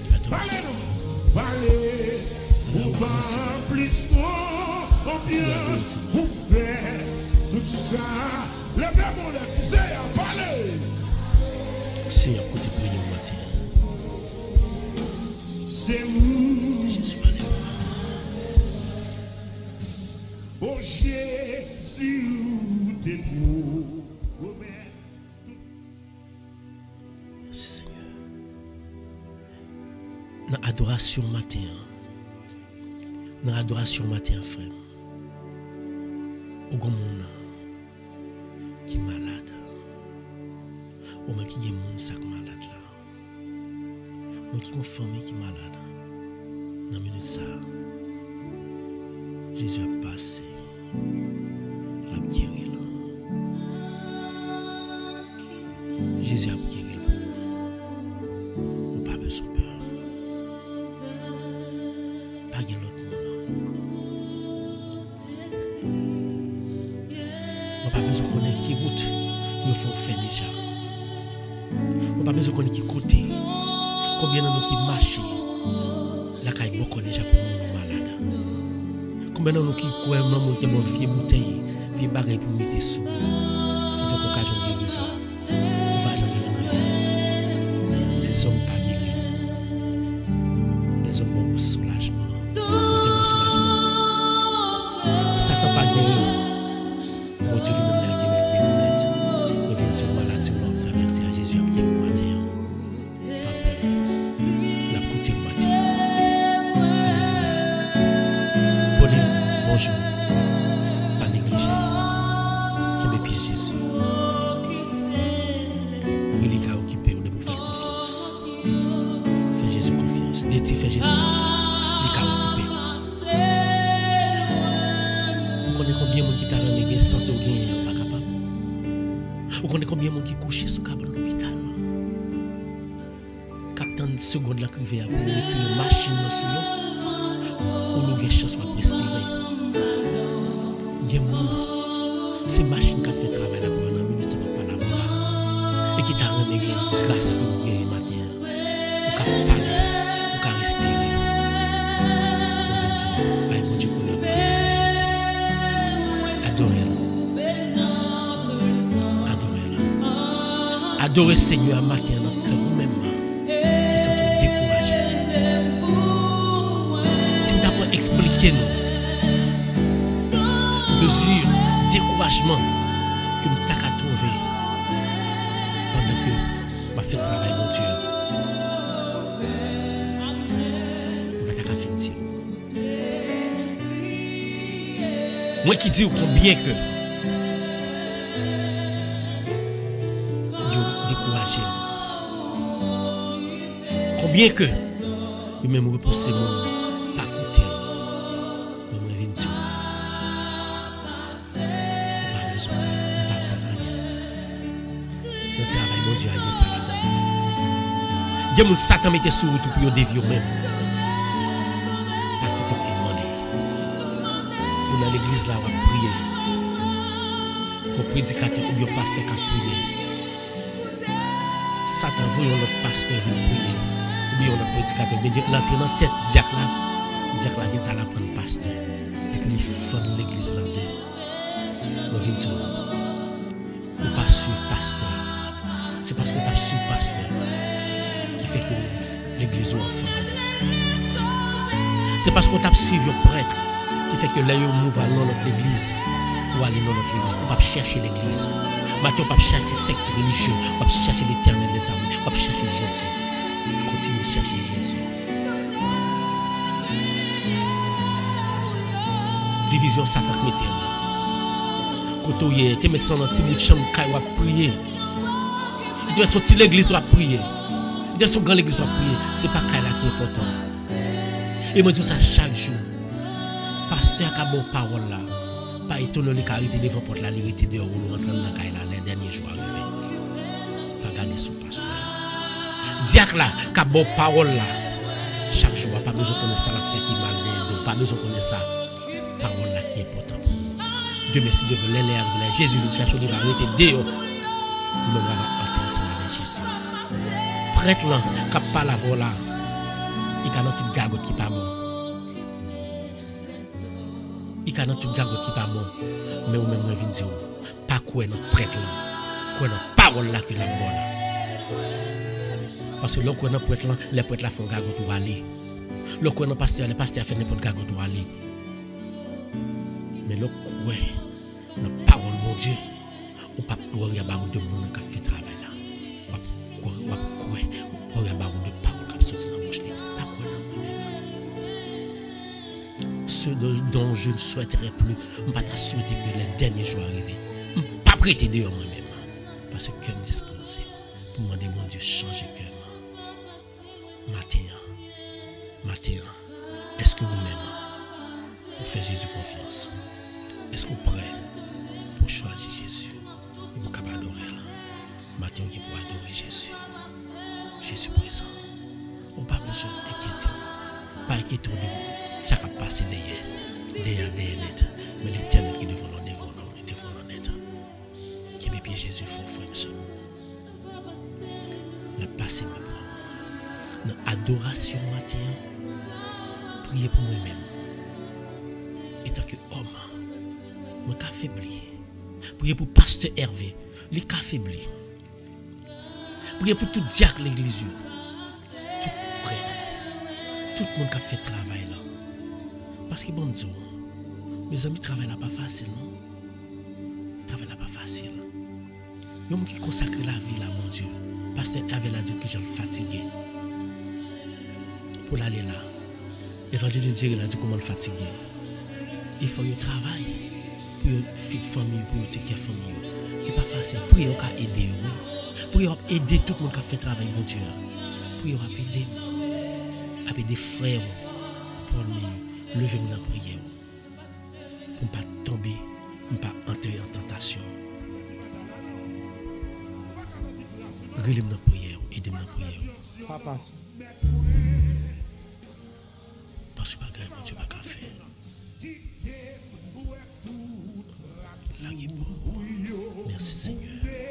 parlez, ou pas plus confiance pour faire tout ça. Levez-moi le fils et parlez. Seigneur, côté prier au matin. C'est vous, Jésus, parlez. oh Jésus, t'es pour. Merci Seigneur. Dans l'adoration matin. Dans l'adoration matin, frère. Au grand monde qui est malade. Ou même qui est monde qui est malade là. Ou qui est une famille qui est malade. Dans la minute ça. Jésus a passé. La guéri là. Jésus a guéri. Ou pas besoin de peur. Pas de l'autre monde. On pas besoin de connaître qui route il faut faire déjà. On pas besoin de connaître qui côté. Combien de nous qui marchent la caille beaucoup déjà pour nous malades. Combien de nous qui croient maman qui a vieille bouteille, vieille baguette pour mettre sous. C'est pour occasion de guérison. On va jamais faire. Les hommes pas guéris. Les hommes ont soulagement. Satan pas guéri. Mon Dieu lui-même l'a guéri. Nous venons sur la maladie, nous avons traversé à Jésus à guéri au matin. Pas peur. N'a coûté au matin. Pauline, bonjour. Pas négliger. Qui me pied Jésus. Il est occupé, on est pour faire confiance. Fais Jésus confiance. Dès-tu fais Jésus confiance, il est occupé. Vous connaissez combien de monde qui t'a renégé santé ou bien pas capable? Vous connaissez combien de monde qui couche sous cabane de l'hôpital? Captain de seconde la criée pour retirer la machine sur nous. Pour nous avoir chance de respirer. Il y a des gens, c'est machine qui a fait travail là pour une minute, ça ne va pas là. Et qui t'a renégé grâce pour nous guérir matin. Vous pouvez parler, vous pouvez respirer. Bon Dieu pour le adorez-le. Adorez-le. Adorez Seigneur matin dans le cœur même qui sont découragés. Si nous avons expliqué nous mesure découragement que nous avons trouvé pendant que nous faisons le travail de Dieu. Moi qui dis combien que vous découragez. Combien que vous même repoussez mon pas coûter. Mais moi viens sur pas besoin, pas rien. Le travail mon Dieu a dit ça là-dedans. Il y a mon Satan mettait sur tout pour dévier même. Dans l'église là, on va prier. Au prédicateur ou bien au pasteur qui a prié. Satan voyons notre pasteur veut prier. Ou bien notre prédicateur. Mais l'entrée dans la tête, diacre là, il est à la prendre pasteur. Et puis il fonde l'église là. On vient sur nous. On pas suivre pasteur. C'est parce qu'on t'a suivi pasteur qui fait que l'église est enfant. C'est parce qu'on t'a suivi le prêtre qui fait que là, on move dans notre église ou aller dans notre église. On va chercher l'église. Maintenant, on va chercher secte religieux. On va chercher l'éternel des amis. On va chercher Jésus. Continue de chercher Jésus. Division Satan mettez là. Quand on y est, tu mets ça dans un petit bout de chambre, tu vas prier. Tu vas sortir l'église, tu vas prier. Tu vas sortir l'église, tu vas prier. Ce n'est pas ça qui est important. Et moi, dis ça chaque jour. Pasteur qui a bon parole là. Pas étonné les qualités devant porte la vérité de nous entrer dans la les derniers jours arrivés. Pas garder son pasteur. Diacre là, qui a bon parole là. Chaque jour, pas besoin de connaître ça, la fait qui mal de pas besoin de connaître ça. Parole là qui est important pour nous. Demain, si Dieu veut l'élève, Jésus veut chercher de la vérité Dieu. Nous allons entrer avec Jésus. Prêtre là, qui pas la voix là, il a notre gargote qui pas bon. Il a notre gargote qui pas bon. Mais ou même moi viens dire, pas quoi notre prêtre là, quoi notre parole là que la bonne là. Parce que l'on prêtre là, les prêtres là font gargote pour aller. L'on connaît pasteur, les pasteurs font n'importe gargote pour aller. Mais l'on quoi, notre parole mon Dieu, ou pas pour regarder de monde qui fait travail là. Ou quoi, pour regarder de parole qui sorti dans la bouche là. Pas quoi non. Ce dont je ne souhaiterais plus, je ne vais pas souhaiter que les derniers jours arrivent. Je ne vais pas prêter dehors moi-même. Parce que cœur me disposé pour demander mon Dieu changer cœur. Matin, est-ce que vous-même, vous faites Jésus confiance? Est-ce que vous êtes prêt pour choisir Jésus? Vous pouvez adorer. Matin, vous pouvez adorer Jésus. Jésus présent. Vous n'avez pas besoin d'inquiéter. Pas inquiéter de ça qui va passer derrière net. Mais l'Éternel qui devant l'honnête. Qui est bien Jésus, frère, monsieur. La passé me prend. Dans l'adoration matin, priez pour moi-même. Et tant que homme, je suis affaibli. Priez pour pasteur Hervé, il est affaibli. Priez pour tout diacre de l'église, tout prêtre, tout le monde qui a fait travail là. Parce que bon Dieu, mes amis, travail là pas facile, non? Travail là pas facile. Il y a des gens qui consacrent la vie là, mon Dieu. Pasteur Hervé l'a dit que j'ai fatigué. Pour aller là, l'évangile de Dieu il a dit comment le fatiguer. Il faut y travailler pour faire famille, pour te faire famille. C'est pas facile. Pour y aider, pour y aider tout le monde qui a fait travail, mon Dieu. Pour y aider frères pour nous lever dans la prière. Pour ne pas tomber, pour ne pas entrer en tentation. Relève dans la prière, aidez-moi dans la prière. Papa. Parce que pas grave, mon Dieu, pas qu'à faire. Merci Seigneur.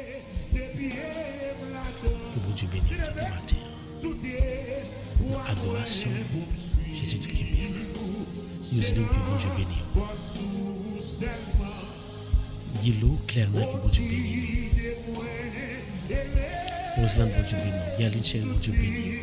Que bon Dieu bénisse tout le matin. Adoration, Jésus qui est bien. Nous disons que bon Dieu bénisse. Guilou, clairement que bon Dieu bénisse. Roslan, bon Dieu bénisse. Yaline, chérie, bon Dieu bénisse.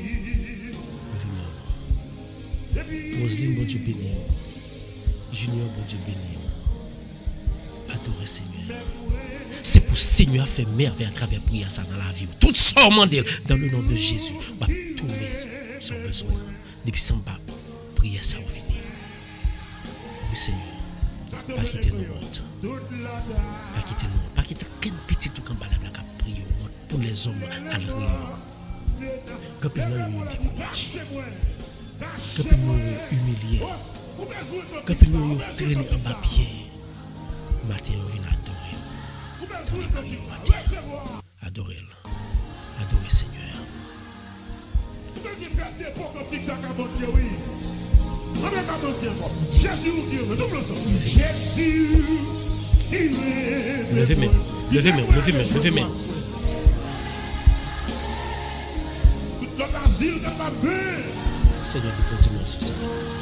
Roselyne, bon Dieu béni. Junior, bon Dieu béni. Adorez Seigneur. C'est pour Seigneur faire merveille à travers prière ça dans la vie. Tout ça au monde dans le nom de Jésus. On va trouver son besoin. Depuis ça, on va prier ça au venir. Oui Seigneur. Pas quitter nos routes. Pas quitter nos routes. Pas quitter quel petit tout comme balade qui a prié pour les hommes à l'heure. Quand il y a eu découragé. Quand nous humiliés, quand nous traînés en bas pied, matin on vient adorer. Adorer Seigneur. Levez main. Seigneur, déposez-moi sur ça.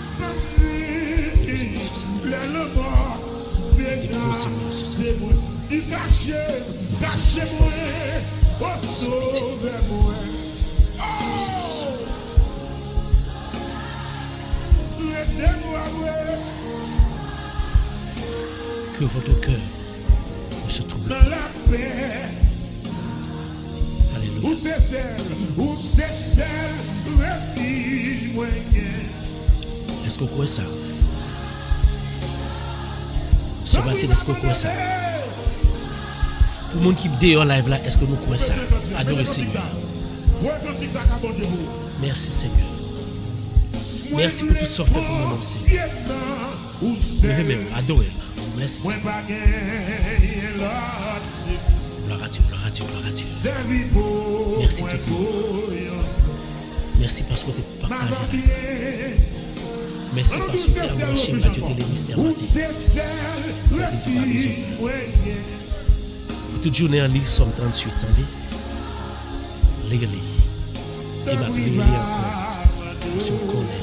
Cachez-moi, sauvez-moi. Que votre cœur se trouve dans la paix. Alléluia. Où c'est celle, refuge moyen. Est-ce que vous croyez ça? Ce matin, est-ce que vous croyez ça? Pour le monde qui est dehors live là, est-ce que vous croyez ça? Adorez Seigneur. Merci Seigneur. Merci pour tout ce que fait pour moi, Seigneur. Levez-moi, adorez. Merci. Gloire à Dieu, gloire à Dieu, gloire à Dieu. Merci tout le monde. Merci parce que tu partages. Merci parce que tu as branché Radio Télé Mystère pour toute journée en ligne, somme 38, attendez. Légally. Et ma prière encore. Si on connaît.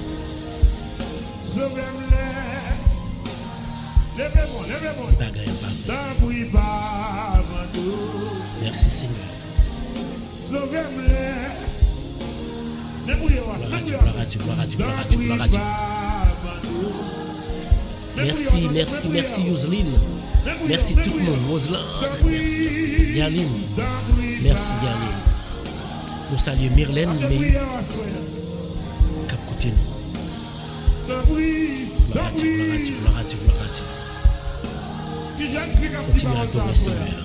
Merci Seigneur. Merci Yoseline. Merci tout le monde. Roslan, merci. Yaline. Merci Yaline. Nous saluons Myrlène, mais cap côté nous. Gloire à Dieu. Continue à adorer Seigneur.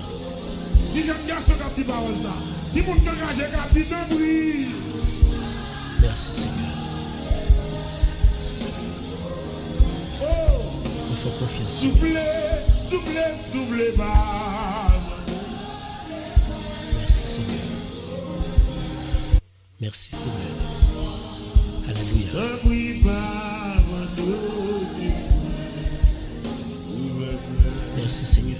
Merci Seigneur. Il faut confiance. Soufflez, Merci Seigneur. Merci Seigneur. Alléluia. Merci Seigneur.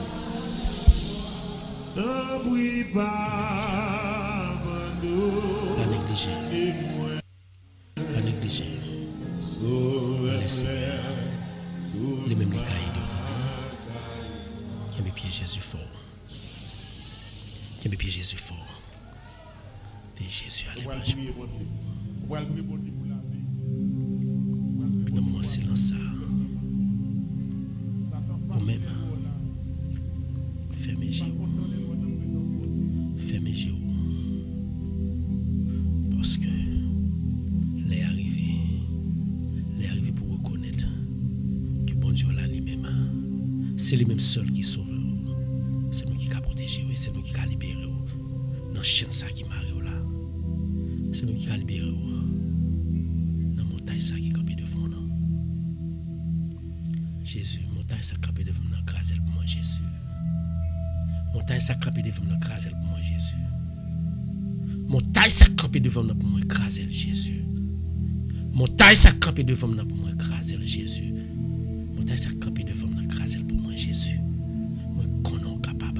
Pas négliger. Pas négliger. Laissez. Les mêmes les cahiers de qui a mes pieds Jésus fort. Qui a mes pieds Jésus fort. Et Jésus à l'image. Dans mon silence ça. Ou même. Fermez les yeux. Fermez les yeux. Parce que les arrivés pour reconnaître que bon Dieu là lui-même, c'est lui-même seul qui sauve. C'est lui qui a protégé, c'est lui qui a libéré. Dans chaîne ça qui m'a là. C'est lui qui a libéré. Dans montagne ça qui campé devant nous. Jésus, montagne ça campé devant nous, grâce pour moi Jésus. Montagne ça campé devant nous, grâce pour moi Jésus. Montagne ça campé devant nous pour moi, grâce Jésus. Montagne ça campé devant nous pour moi, grâce Jésus. Montagne ça campé devant nous, grâce pour moi Jésus. Moi connais capable.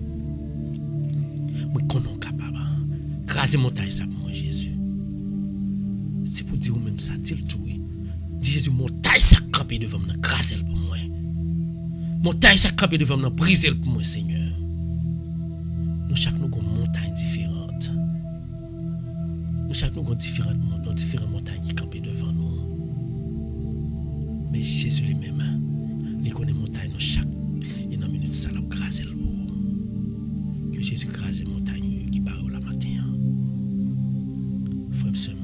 Moi connais capable. Grâce montagne ça pour moi Jésus. C'est pour dire même ça, dis le tout. Dis Jésus, montagne ça campé devant nous, grâce pour moi. Montagne ça campé devant nous, briser pour moi Seigneur. Nous chaque nous avons une montagne différente. Nous chaque nous avons différentes montagnes qui campent devant nous. Mais Jésus lui-même, il connaît les montagnes, nous chaque, et dans une minute, ça l'a crasé le bout. Que Jésus crase les montagnes qui barrent la matin. Frère Sam,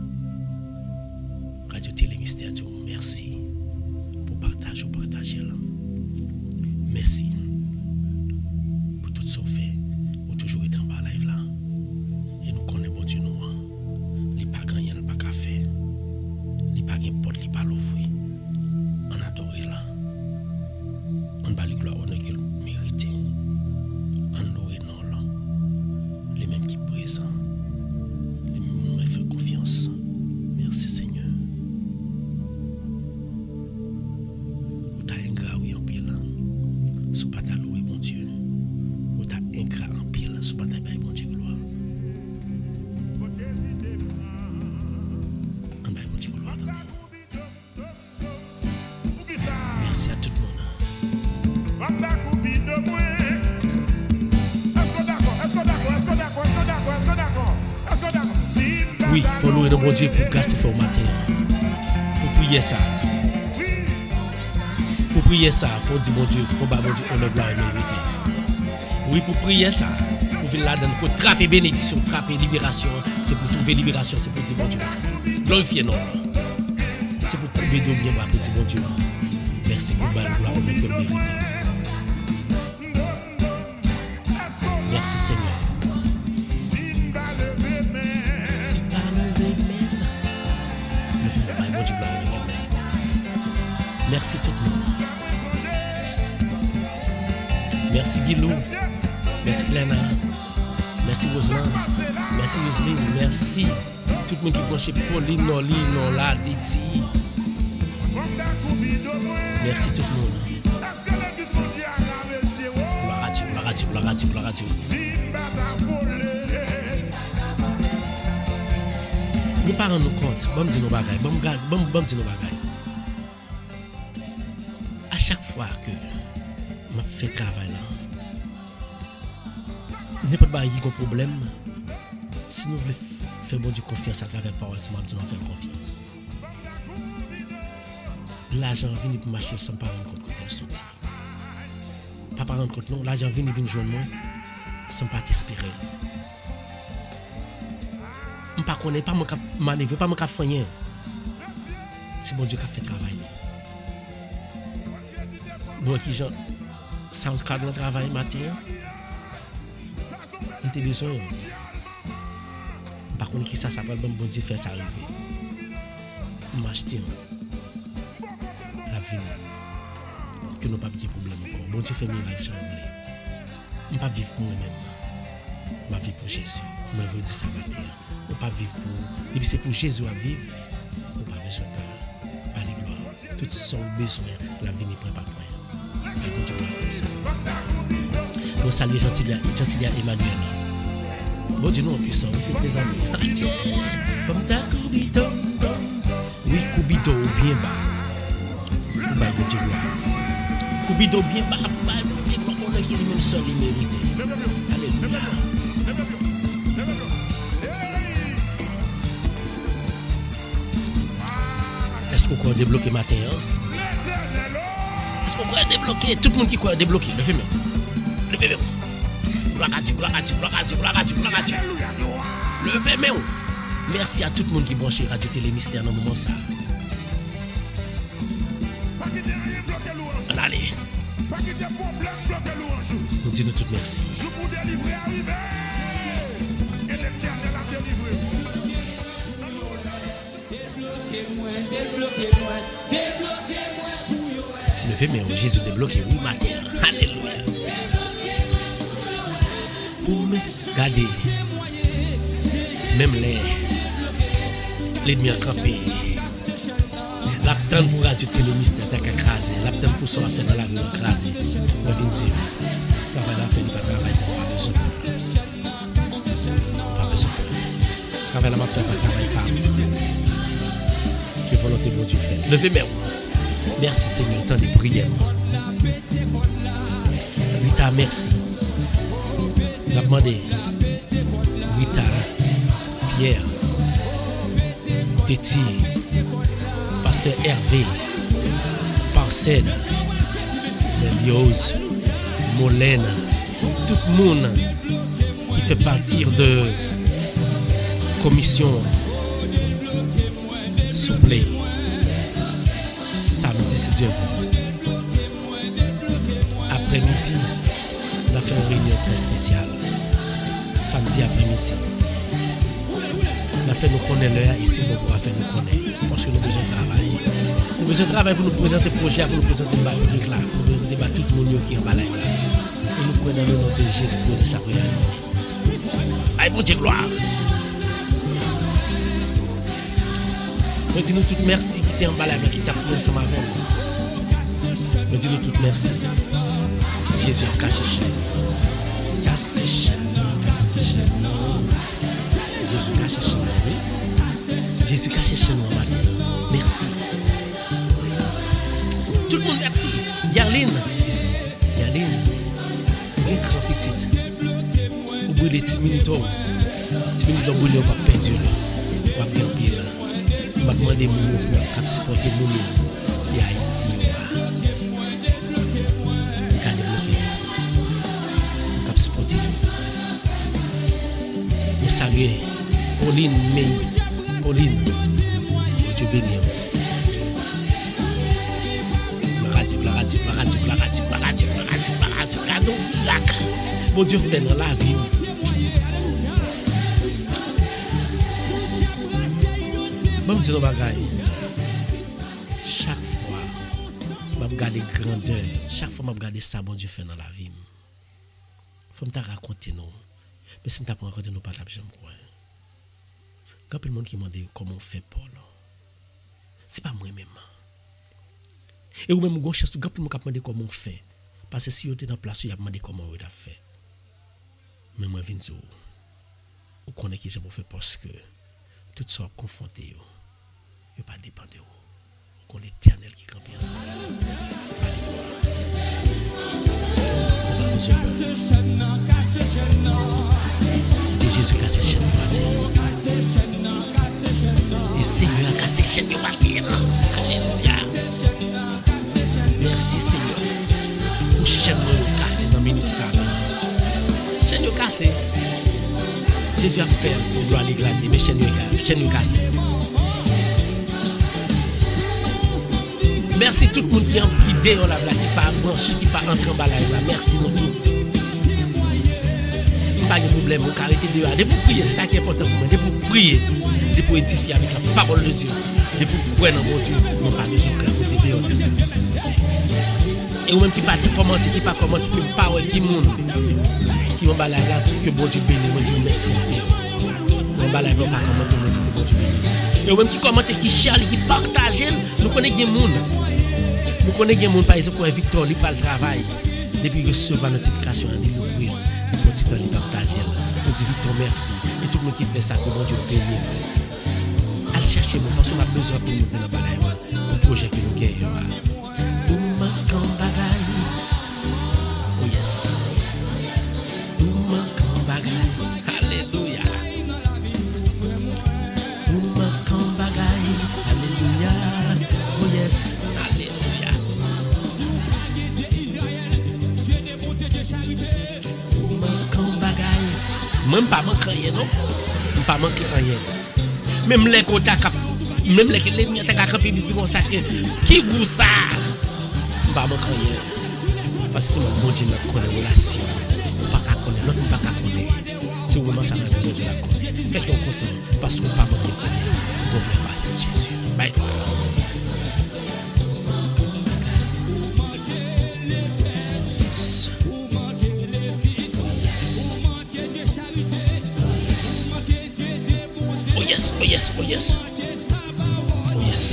Radio Télé Mystère, merci pour partager là. Merci pour tout ce qu'on fait. Toujours être en bas live là. Et nous connaissons bon Dieu nous. Il n'y a pas grand chose, il n'y a pas café. Il n'y a pas de porte, il n'y a pas l'offrir. On adore là. On va lui gloire honneur qu'il mérite. On loue non là. Les mêmes qui présent. Les mêmes qui font confiance. Merci Seigneur. Vous t'avez un gras oui en pile là. Sous pas ta louer bon Dieu. Vous t'avez un gras en pile. Ce matin, bon Dieu, gloire. Bon Dieu, gloire. Merci à tout le monde. Oui, il faut louer le bon Dieu pour casser le matin. Pour prier ça. Pour prier ça, il faut dire bon Dieu, pour bon Dieu, on est gloire et mérité. Oui, pour prier ça. Pour là pour trapper bénédiction, trapper libération, c'est pour trouver libération, c'est pour dire bon Dieu merci. Glorifier non. C'est pour trouver de bien pour dire bon Dieu. Merci pour la gloire de notre vérité. Merci Seigneur. Si pas levé même. Merci tout le monde. Merci Guilou. Merci Glenna. Merci Roseland. Merci Jocelyne. Merci tout le monde qui branche Pauline, Noli, Nola, Dixie. Merci tout le monde. La radio. Nous parlons nous compte, bon dis nos bagailles, bon dis nos bagailles. À chaque fois que je fais travail là, n'importe quoi qui a un problème, si nous voulons faire bon Dieu confiance à travers parole, c'est nous faire confiance. L'argent vient pour marcher sans pas rendre compte qu'on sortir. Pas rendre compte non, l'argent vient pour joindre sans pas t'espérer. Je ne connais pas mon manœuvre, pas mon faire. C'est bon Dieu qui a fait travail. Bon, qui gens, ça on cadre le travail matin. Il était besoin. Par contre, qui ça s'appelle bon Dieu faire ça arriver. M'acheter la vie. Que nous pas de problème encore. Bon Dieu fait mieux avec ça. Je ne pas vivre pour moi-même. Je vais vivre pour Jésus. Je veux dire ça matin. On ne pas vivre pour. Et puis c'est pour Jésus à vivre. On ne pas besoin de pas les gloires. Tout son besoin, la vie n'est pas point. Et continue à faire ça. Nous saluons Gentilia Emmanuel. Bon Dieu, nous en puissant, on fait des amis. Comme ta Kubido. Oui, Kubido bien bas. Bah, bon Dieu, Kubido bien bas. Bah, bon Dieu, on a qui est même seul, il mérite. Alléluia. Est-ce qu'on croit débloquer matin? Est-ce qu'on croit débloquer? Tout le monde qui croit débloquer, levez-moi. Levez-moi. Levez-moi. Merci à tout le monde qui branche Radio Télé Mystère dans le moment ça. Allez. Nous disons tout merci. Levez-moi, Jésus débloqué, oui, matin. Alléluia. Regardez, même l'ennemi a campé. L'aptane pour Radio Télé Mystère t'a écrasé. L'aptane pour ça a fait dans la rue écrasé. On va dire, travail là fait, il va travailler, pas besoin. Pas besoin. Travail là m'a fait, pas travailler, pas. Que volonté bon Dieu fait. Levez-moi. Merci Seigneur, tant de prières. Rita, merci. On a demandé Rita, Pierre, Téti, Pasteur Hervé, Parcelle, Meliose, Molène, tout le monde qui fait partie de commission souple samedi si Dieu veut. Après-midi, on a fait une réunion très spéciale. Samedi après-midi. On a fait nous connaître l'heure ici, on va faire nous connaître. Parce que nous avons besoin de travail. Nous avons besoin de travail pour nous présenter le projet, pour nous présenter le public là, pour nous présenter tout le monde qui est en bas là. Et nous prenons le nom de Jésus pour ça réaliser. Aïe, bon Dieu, gloire. Nous disons tout merci qui était en bas là, qui t'a pris ensemble avec nous. Nous disons tout merci. Jésus a caché chez nous. Caché chez nous. Jésus caché chez nous. Jésus caché chez nous. Merci. Tout le monde merci. Yarline. Un grand petit. Oubliez les 10 minutes. 10 minutes de boulot, on va perdre. On va perdre. On va demander mon mouvement, on va supporter mon mouvement. Il y a Haïti, on va développer. On va supporter. Nous saluons Pauline, Dieu béni. La radio. Bon Dieu fait dans la vie. Bon Dieu, nos bagailles. Chaque fois regarder grandeur, chaque fois que je regarde ça, bon Dieu fait dans la vie. Faut me raconter nous. Mais si je me raconter nous, pas la jambe quoi. Quand le monde qui m'a dit comment on fait Paul. C'est pas moi-même. Et ou même gon chance quand le monde qui m'a demandé comment on fait. Parce que si vous êtes dans place, il a demandé comment on a fait. Mais moi je viens dire ou connaît qui j'ai pour faire parce que tout ça confronté yo. Yo pas dépendre de vous. Qu'on l'Éternel qui campe ensemble. Et Jésus casse les chaînes du matin. Et Seigneur casse les chaînes du matin. Alléluia. Merci Seigneur. Pour chaîne cassée dans minute ça. Chaîne cassée. Jésus a fait, je dois aller glader, mais chaîne cassée. Merci tout le monde qui a pris dehors la blague, qui pas branche, qui pas entrer en balaye là. Merci mon tout. Pas de problème, on arrêter dehors. De pour prier, c'est ça qui est important pour moi. De pour prier, de pour édifier avec la parole de Dieu. De pour croire dans mon Dieu, non pas besoin de côté dehors. Et ou même qui pas commenter, qui pas commenter, qui parole, qui monde, qui vont balaye là, que bon Dieu bénisse, mon Dieu merci. On balaye pas commenter, mon Dieu que bon Dieu bénisse. Et ou même qui commente, qui charle, qui partage, nous connaissons des monde. Nous connaissons des monde, par exemple, pour Victor, il parle travail. Depuis que recevoir la notification, il ouvrir, il peut petit temps, il partage. On dit Victor, merci. Et tout le monde qui fait ça, que bon Dieu bénisse. Allez chercher mon parce qu'on a besoin de nous dans le balaye. Le projet que nous gagnons. Oh yes. Alléluia. Alléluia. Oh yes. Alléluia. Même pas manquer rien non. Pas manquer rien. Même les côtés même les miens ta camper dit comme ça que qui vous ça. Pas manquer rien. Parce que c'est mon Dieu qui connaît relation. Pas qu'à connaître, non pas qu'à connaître. C'est vraiment ça que Dieu la connaît. Faites-le content parce qu'on pas manquer. Donc le Pasteur Jésus. Bye. Oh yes, oh yes, oh yes. Oh yes.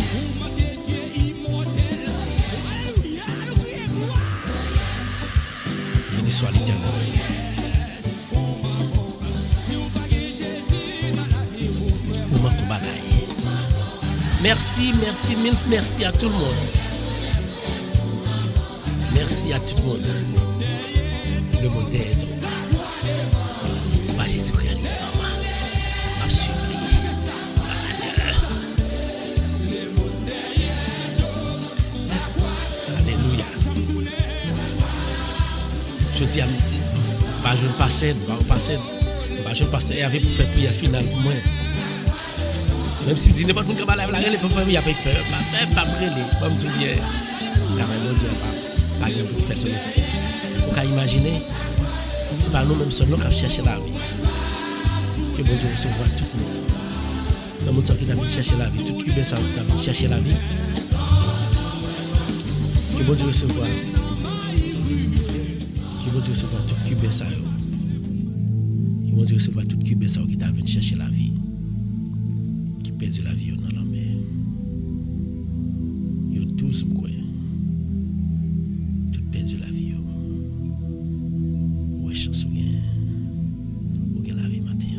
Béni soit l'Éternel. Merci, merci, mille merci à tout le monde. Merci à tout le monde. Le monde est par Jésus-Christ. Alléluia. Je dis à je ne passais, je ne passais avec pour faire prière finale pour moi. Même si je dis n'importe quoi, la relève, il n'y a pas peur. Pas brûler. Comme tu dis, mon Dieu, pas de pour faire ça. On peut imaginer, c'est pas nous-mêmes seuls qui cherchons la vie. Que bon Dieu recevra tout le monde. Dans le monde qui a cherché la vie, tout Cubain qui a cherché la vie. Que bon Dieu recevra. Que bon Dieu recevra tout Cubain ça. Que bon Dieu recevra tout Cubain ça qui a venu chercher la vie. Perdu la vie dans la mer. Yo tous me croient. Tout perdu la vie. Ouais, chance ou bien. Ou bien la vie matin.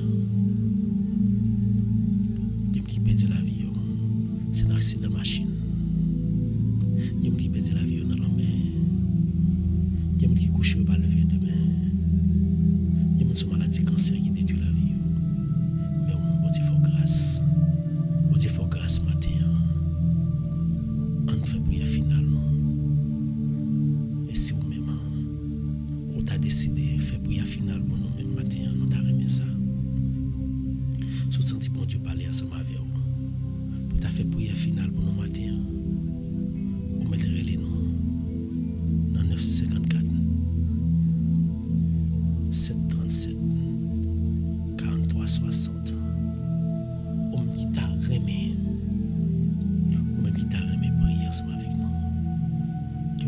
Y'a qui perdu la vie. C'est un accident de machine. Y'a qui perdu la vie dans la mer. Y'a qui couche pas lever demain. Y'a une maladie cancer qui détruit la vie. Mais on bon Dieu faut grâce. Dieu faut grâce matin. On fait prière finale. Et si vous-même, on t'a décidé de faire prière finale pour nous-mêmes matin, on t'a remis ça. Si vous sentez bon Dieu parler ensemble avec vous, pour t'a fait prière finale pour nous matin, vous mettrez les noms dans 954 737 43 60. Qui t'a remis, ou même qui t'a remis prier ensemble avec nous. Que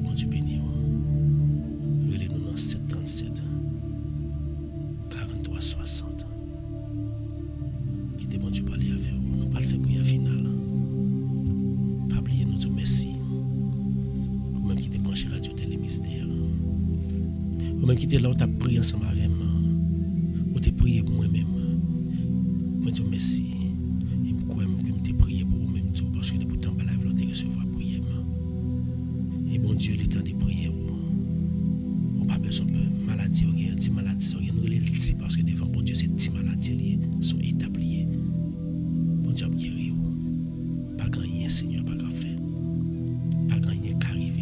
mystère. Vous-même qui êtes là, vous avez prié ensemble avec moi. Vous avez prié pour moi-même. Moi, je vous remercie. Et pourquoi que je t'ai prié pour vous-même tout, parce que depuis le temps, je vais recevoir la prière. Et bon Dieu, le temps de prier, on n'a pas besoin de maladie, de maladie, nous les dit parce que devant bon Dieu, ces petites maladies sont établies. Bon Dieu a guéri. Pas grand rien, Seigneur, pas grand fait. Pas grand rien qui arrive.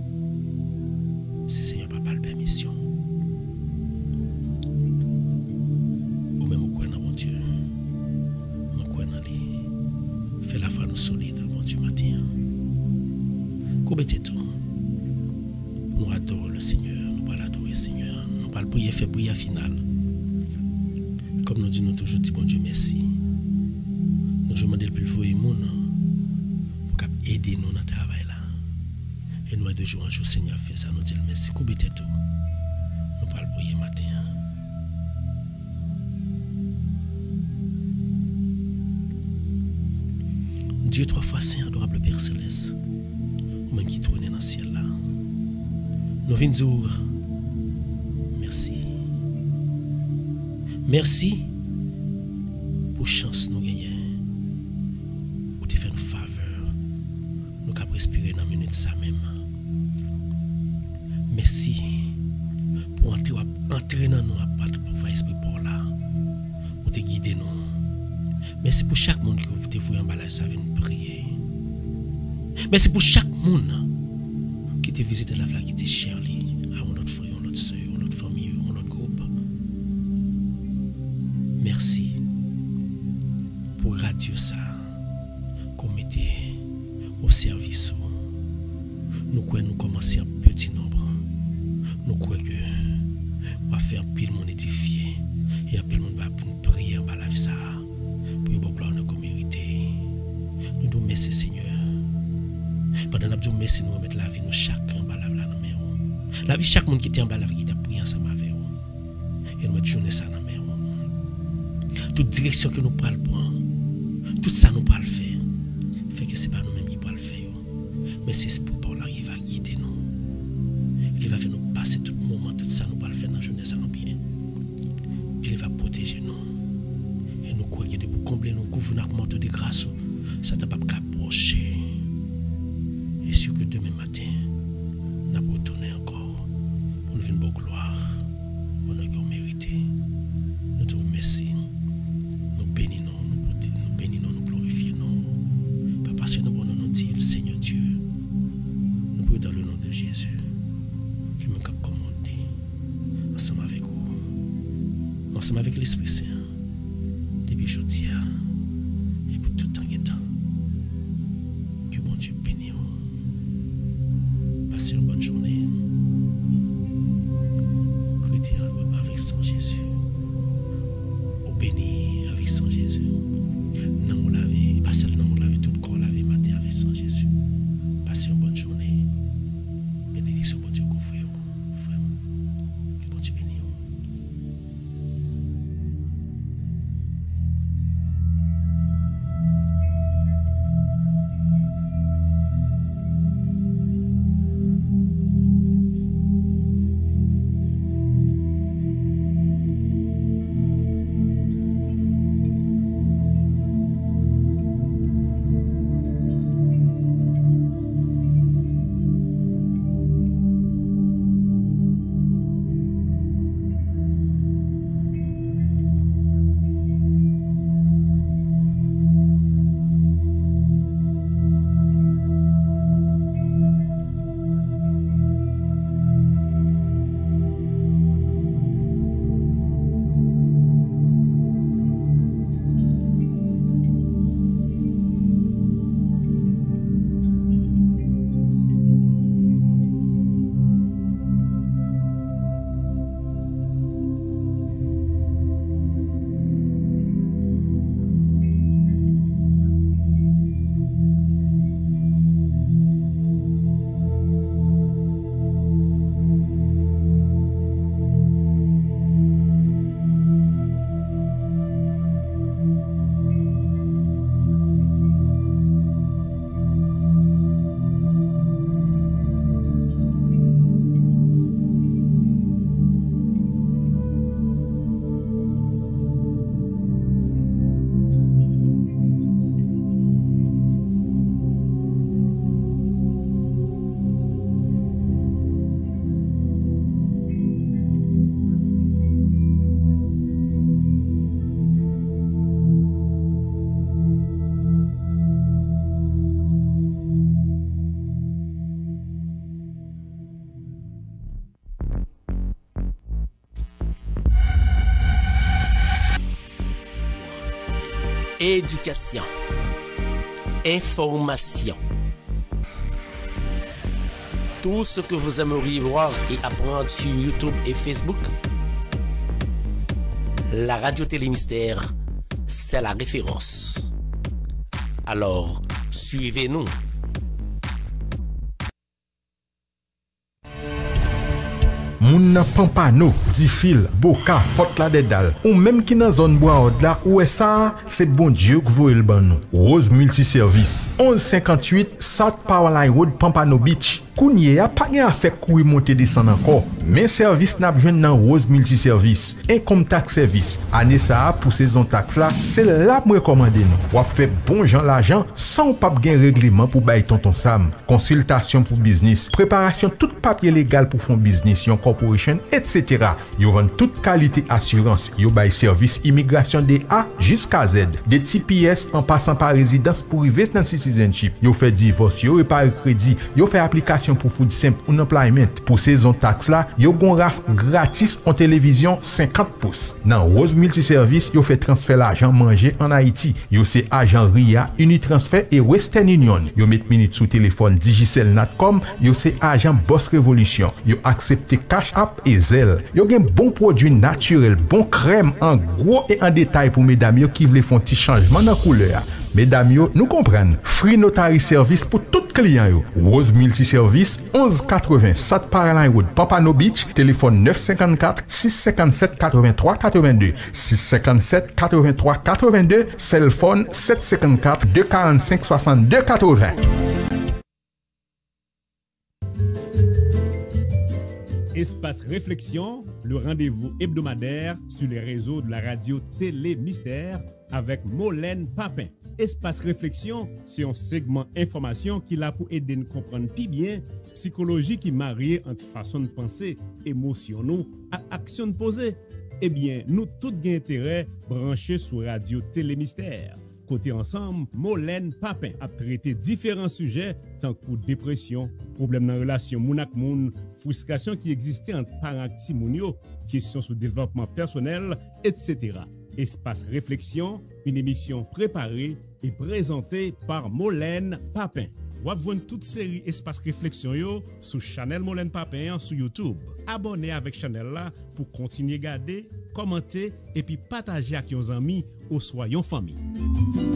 Si Seigneur n'a pas la permission. Ou même au coin dans mon Dieu. Mon coin dans lui. Fais la foi nous solide, bon Dieu, matin. Combêtez tout. Nous adorons le Seigneur. Nous pas l'adorer, Seigneur. Nous pas le prier, faire prière finale. Comme nous disons toujours, dit bon Dieu, merci. Nous demandons le plus fort et monde pour aider nous dans le travail là. Et nous, de jour en jour, Seigneur fait ça. Nous disons merci. Combêtez tout. Nous pas le prier matin. Dieu trois fois saint, adorable Père Céleste, ou même qui trône dans le ciel là. Nous venons dire merci. Merci pour chance nous gagner. Pour te faire une faveur. Nous avons respirer dans la minute ça même. Merci pour entrer dans nous à battre pour faire esprit pour là. Pour te guider nous. Merci pour chaque monde qui vous te voyez en balade, ça vient prier. Merci pour chaque monde qui te visite la flaque, qui te cher, à notre frère, notre soeur, notre famille, notre groupe. Merci pour radio ça qu'on mettait au service. Nous croyons nous commencer en petit nombre. Nous croyons que on va faire pile monde édifié et un pile monde va prier en bas la vie ça. Pour gloire nous mériter. Nous devons merci Seigneur. Pendant que nous merci, nous mettre la vie nous chacun en bas la main. La vie chaque monde qui était en bas la vie qui t'a prié ensemble avec nous. Et nous mettons ça dans la main. Toute direction que nous prenons prendre, tout ça nous prenons faire. Fait que ce n'est pas nous-mêmes qui prenons le faire. Mais c'est ce pour là qui va guider nous. Il va faire nous passer tout moment, tout ça nous prenons faire dans la journée ça en bien. Il va protéger nous. Et nous croyons que pour combler nos couvres, nous manteau de grâce, ça n'a pas approché. Et sûr que demain matin, nous allons retourner encore pour nous faire une bonne gloire. On a mérité. Nous te remercions. Nous bénissons, nous bénissons, nous glorifions. Pas parce que nous voulons nous dire, Seigneur Dieu, nous prions dans le nom de Jésus. Lui-même qui a commandé, ensemble avec vous, ensemble avec l'Esprit Saint. Depuis aujourd'hui et pour tout temps et temps. Que bon Dieu bénisse. Passez une bonne journée. Retirez avec sang Jésus. Au béni avec sang Jésus. Nous nous laver, pas seulement nous laver tout le corps laver matin avec sang Jésus. Passez une bonne journée. Bénédiction bon Dieu couvre frère. Que bon Dieu bénisse. éducation, information. Tout ce que vous aimeriez voir et apprendre sur YouTube et Facebook, la radio Télémystère, c'est la référence. Alors, suivez-nous. Moun nan Pampano, Difil, Boka, Fort Ladedal, ou même qui nan zone Bois-Haut là, où est ça, c'est bon Dieu que vous le ban nous. Rose Multiservice, 1158 South Powerline Road, Pampano Beach. Kounye a pas gen afek koui monter descendre encore, mais service n'a besoin nan Rose Multiservice, income tax service. Année ça pour saison taxe là, c'est là me recommander nous. Ou fait bon gens l'argent sans pas gen règlement pour bailler tonton Sam, consultation pour business, préparation tout papier légal pour fond business, yon corporation, etc. Yo vend toute qualité assurance, yo bail service immigration de A jusqu'à Z, des TPS en passant par résidence pour resident citizenship. Yo fait divorce, yo réparer crédit, yo fait application pour food simple ou employment. Pour saison taxe là, yo gon raf gratis en télévision 50 pouces. Dans Rose Multiservice, yo fait transfert l'argent manger en Haïti. Yo c'est agent RIA, Unitransfer et Western Union. Yo met minute sous téléphone Digicel Natcom, yo c'est agent Boss Révolution. Yo accepte Cash App et Zelle. Yo gen bon produit naturel, bon crème en gros et en détail pour mesdames yo qui veulent faire un petit changement dans couleur. Mesdames yo, nous comprennent. Free Notary Service pour tout client yo. Rose Multiservice 1180 South Powerline Road, Pampano Beach, téléphone 954 657 83 82 657 83 82, cell phone 754 245 62 80. Espace Réflexion, le rendez-vous hebdomadaire sur les réseaux de la radio Télémystère avec Molène Papin. Espace Réflexion, c'est un segment information qui l'a pour aider nous comprendre plus bien psychologie qui marie entre façon de penser, émotion nous à action de poser. Eh bien, nous tous gain intérêt branchés sur radio Télémystère. Côté ensemble, Molène Papin a traité différents sujets tant que dépression, problèmes dans la relation moun ak moun, frustration qui existait entre parents et ti moun yo, questions sur développement personnel, etc. Espace Réflexion, une émission préparée et présentée par Molène Papin. Vous avez toute série Espace Réflexion yo sur Chanel Molène Papin sur YouTube. Abonnez avec Chanel là pour continuer à garder, commenter et puis partager avec vos amis ou soyons famille.